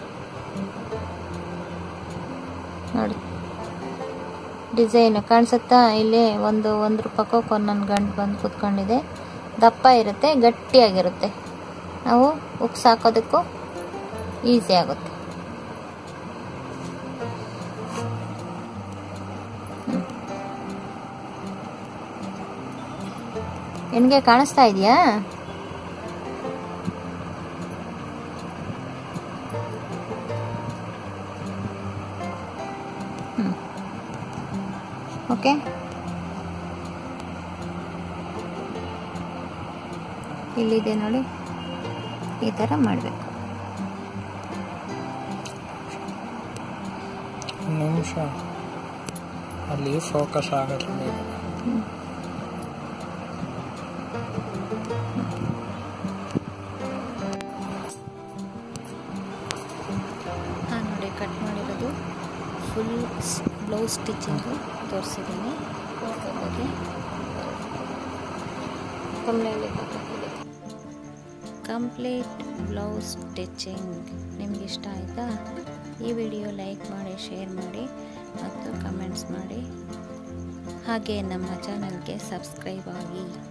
ನೋಡಿ. ಡಿಸೈನ್ ಕಾಣಿಸುತ್ತಾ? ಇಲ್ಲಿ ಒಂದು ರೂಪಾಯಿಗೆ ಒಂದೊಂದು ಗಂಟು ಬಂದು ಕೂತ್ಕೊಂಡಿದೆ. ದಪ್ಪ ಇರುತ್ತೆ, ಗಟ್ಟಿಯಾಗಿರುತ್ತೆ. ನಾವು ಉಕ್ಸ್ ಹಾಕೋದಕ್ಕೂ ಈಸಿ ಆಗುತ್ತೆ. ನಿನಗೆ ಕಾಣಿಸ್ತಾ ಇದೆಯಾ? ಓಕೆ, ಇಲ್ಲಿದೆ ನೋಡಿ, ಈ ಥರ ಮಾಡಬೇಕು. ನಿಮಿಷ ಅಲ್ಲಿ ಫೋಕಸ್ ಆಗುತ್ತೆ. ನೋಡಿ, ಕಟ್ ಮಾಡಿರೋದು ಫುಲ್ ಬ್ಲೌಸ್ ಸ್ಟಿಚಿಂಗು ತೋರಿಸಿದ್ದೀನಿ. ಓಕೆ, ಕಂಪ್ಲೀಟ್ ಬ್ಲೌಸ್ ಸ್ಟಿಚಿಂಗ್ ನಿಮ್ಗೆ ಇಷ್ಟ ಆಯಿತಾ? ಈ ವಿಡಿಯೋ ಲೈಕ್ ಮಾಡಿ, ಶೇರ್ ಮಾಡಿ ಮತ್ತು ಕಮೆಂಟ್ಸ್ ಮಾಡಿ. ಹಾಗೆ ನಮ್ಮ ಚಾನಲ್ಗೆ ಸಬ್ಸ್ಕ್ರೈಬ್ ಆಗಿ.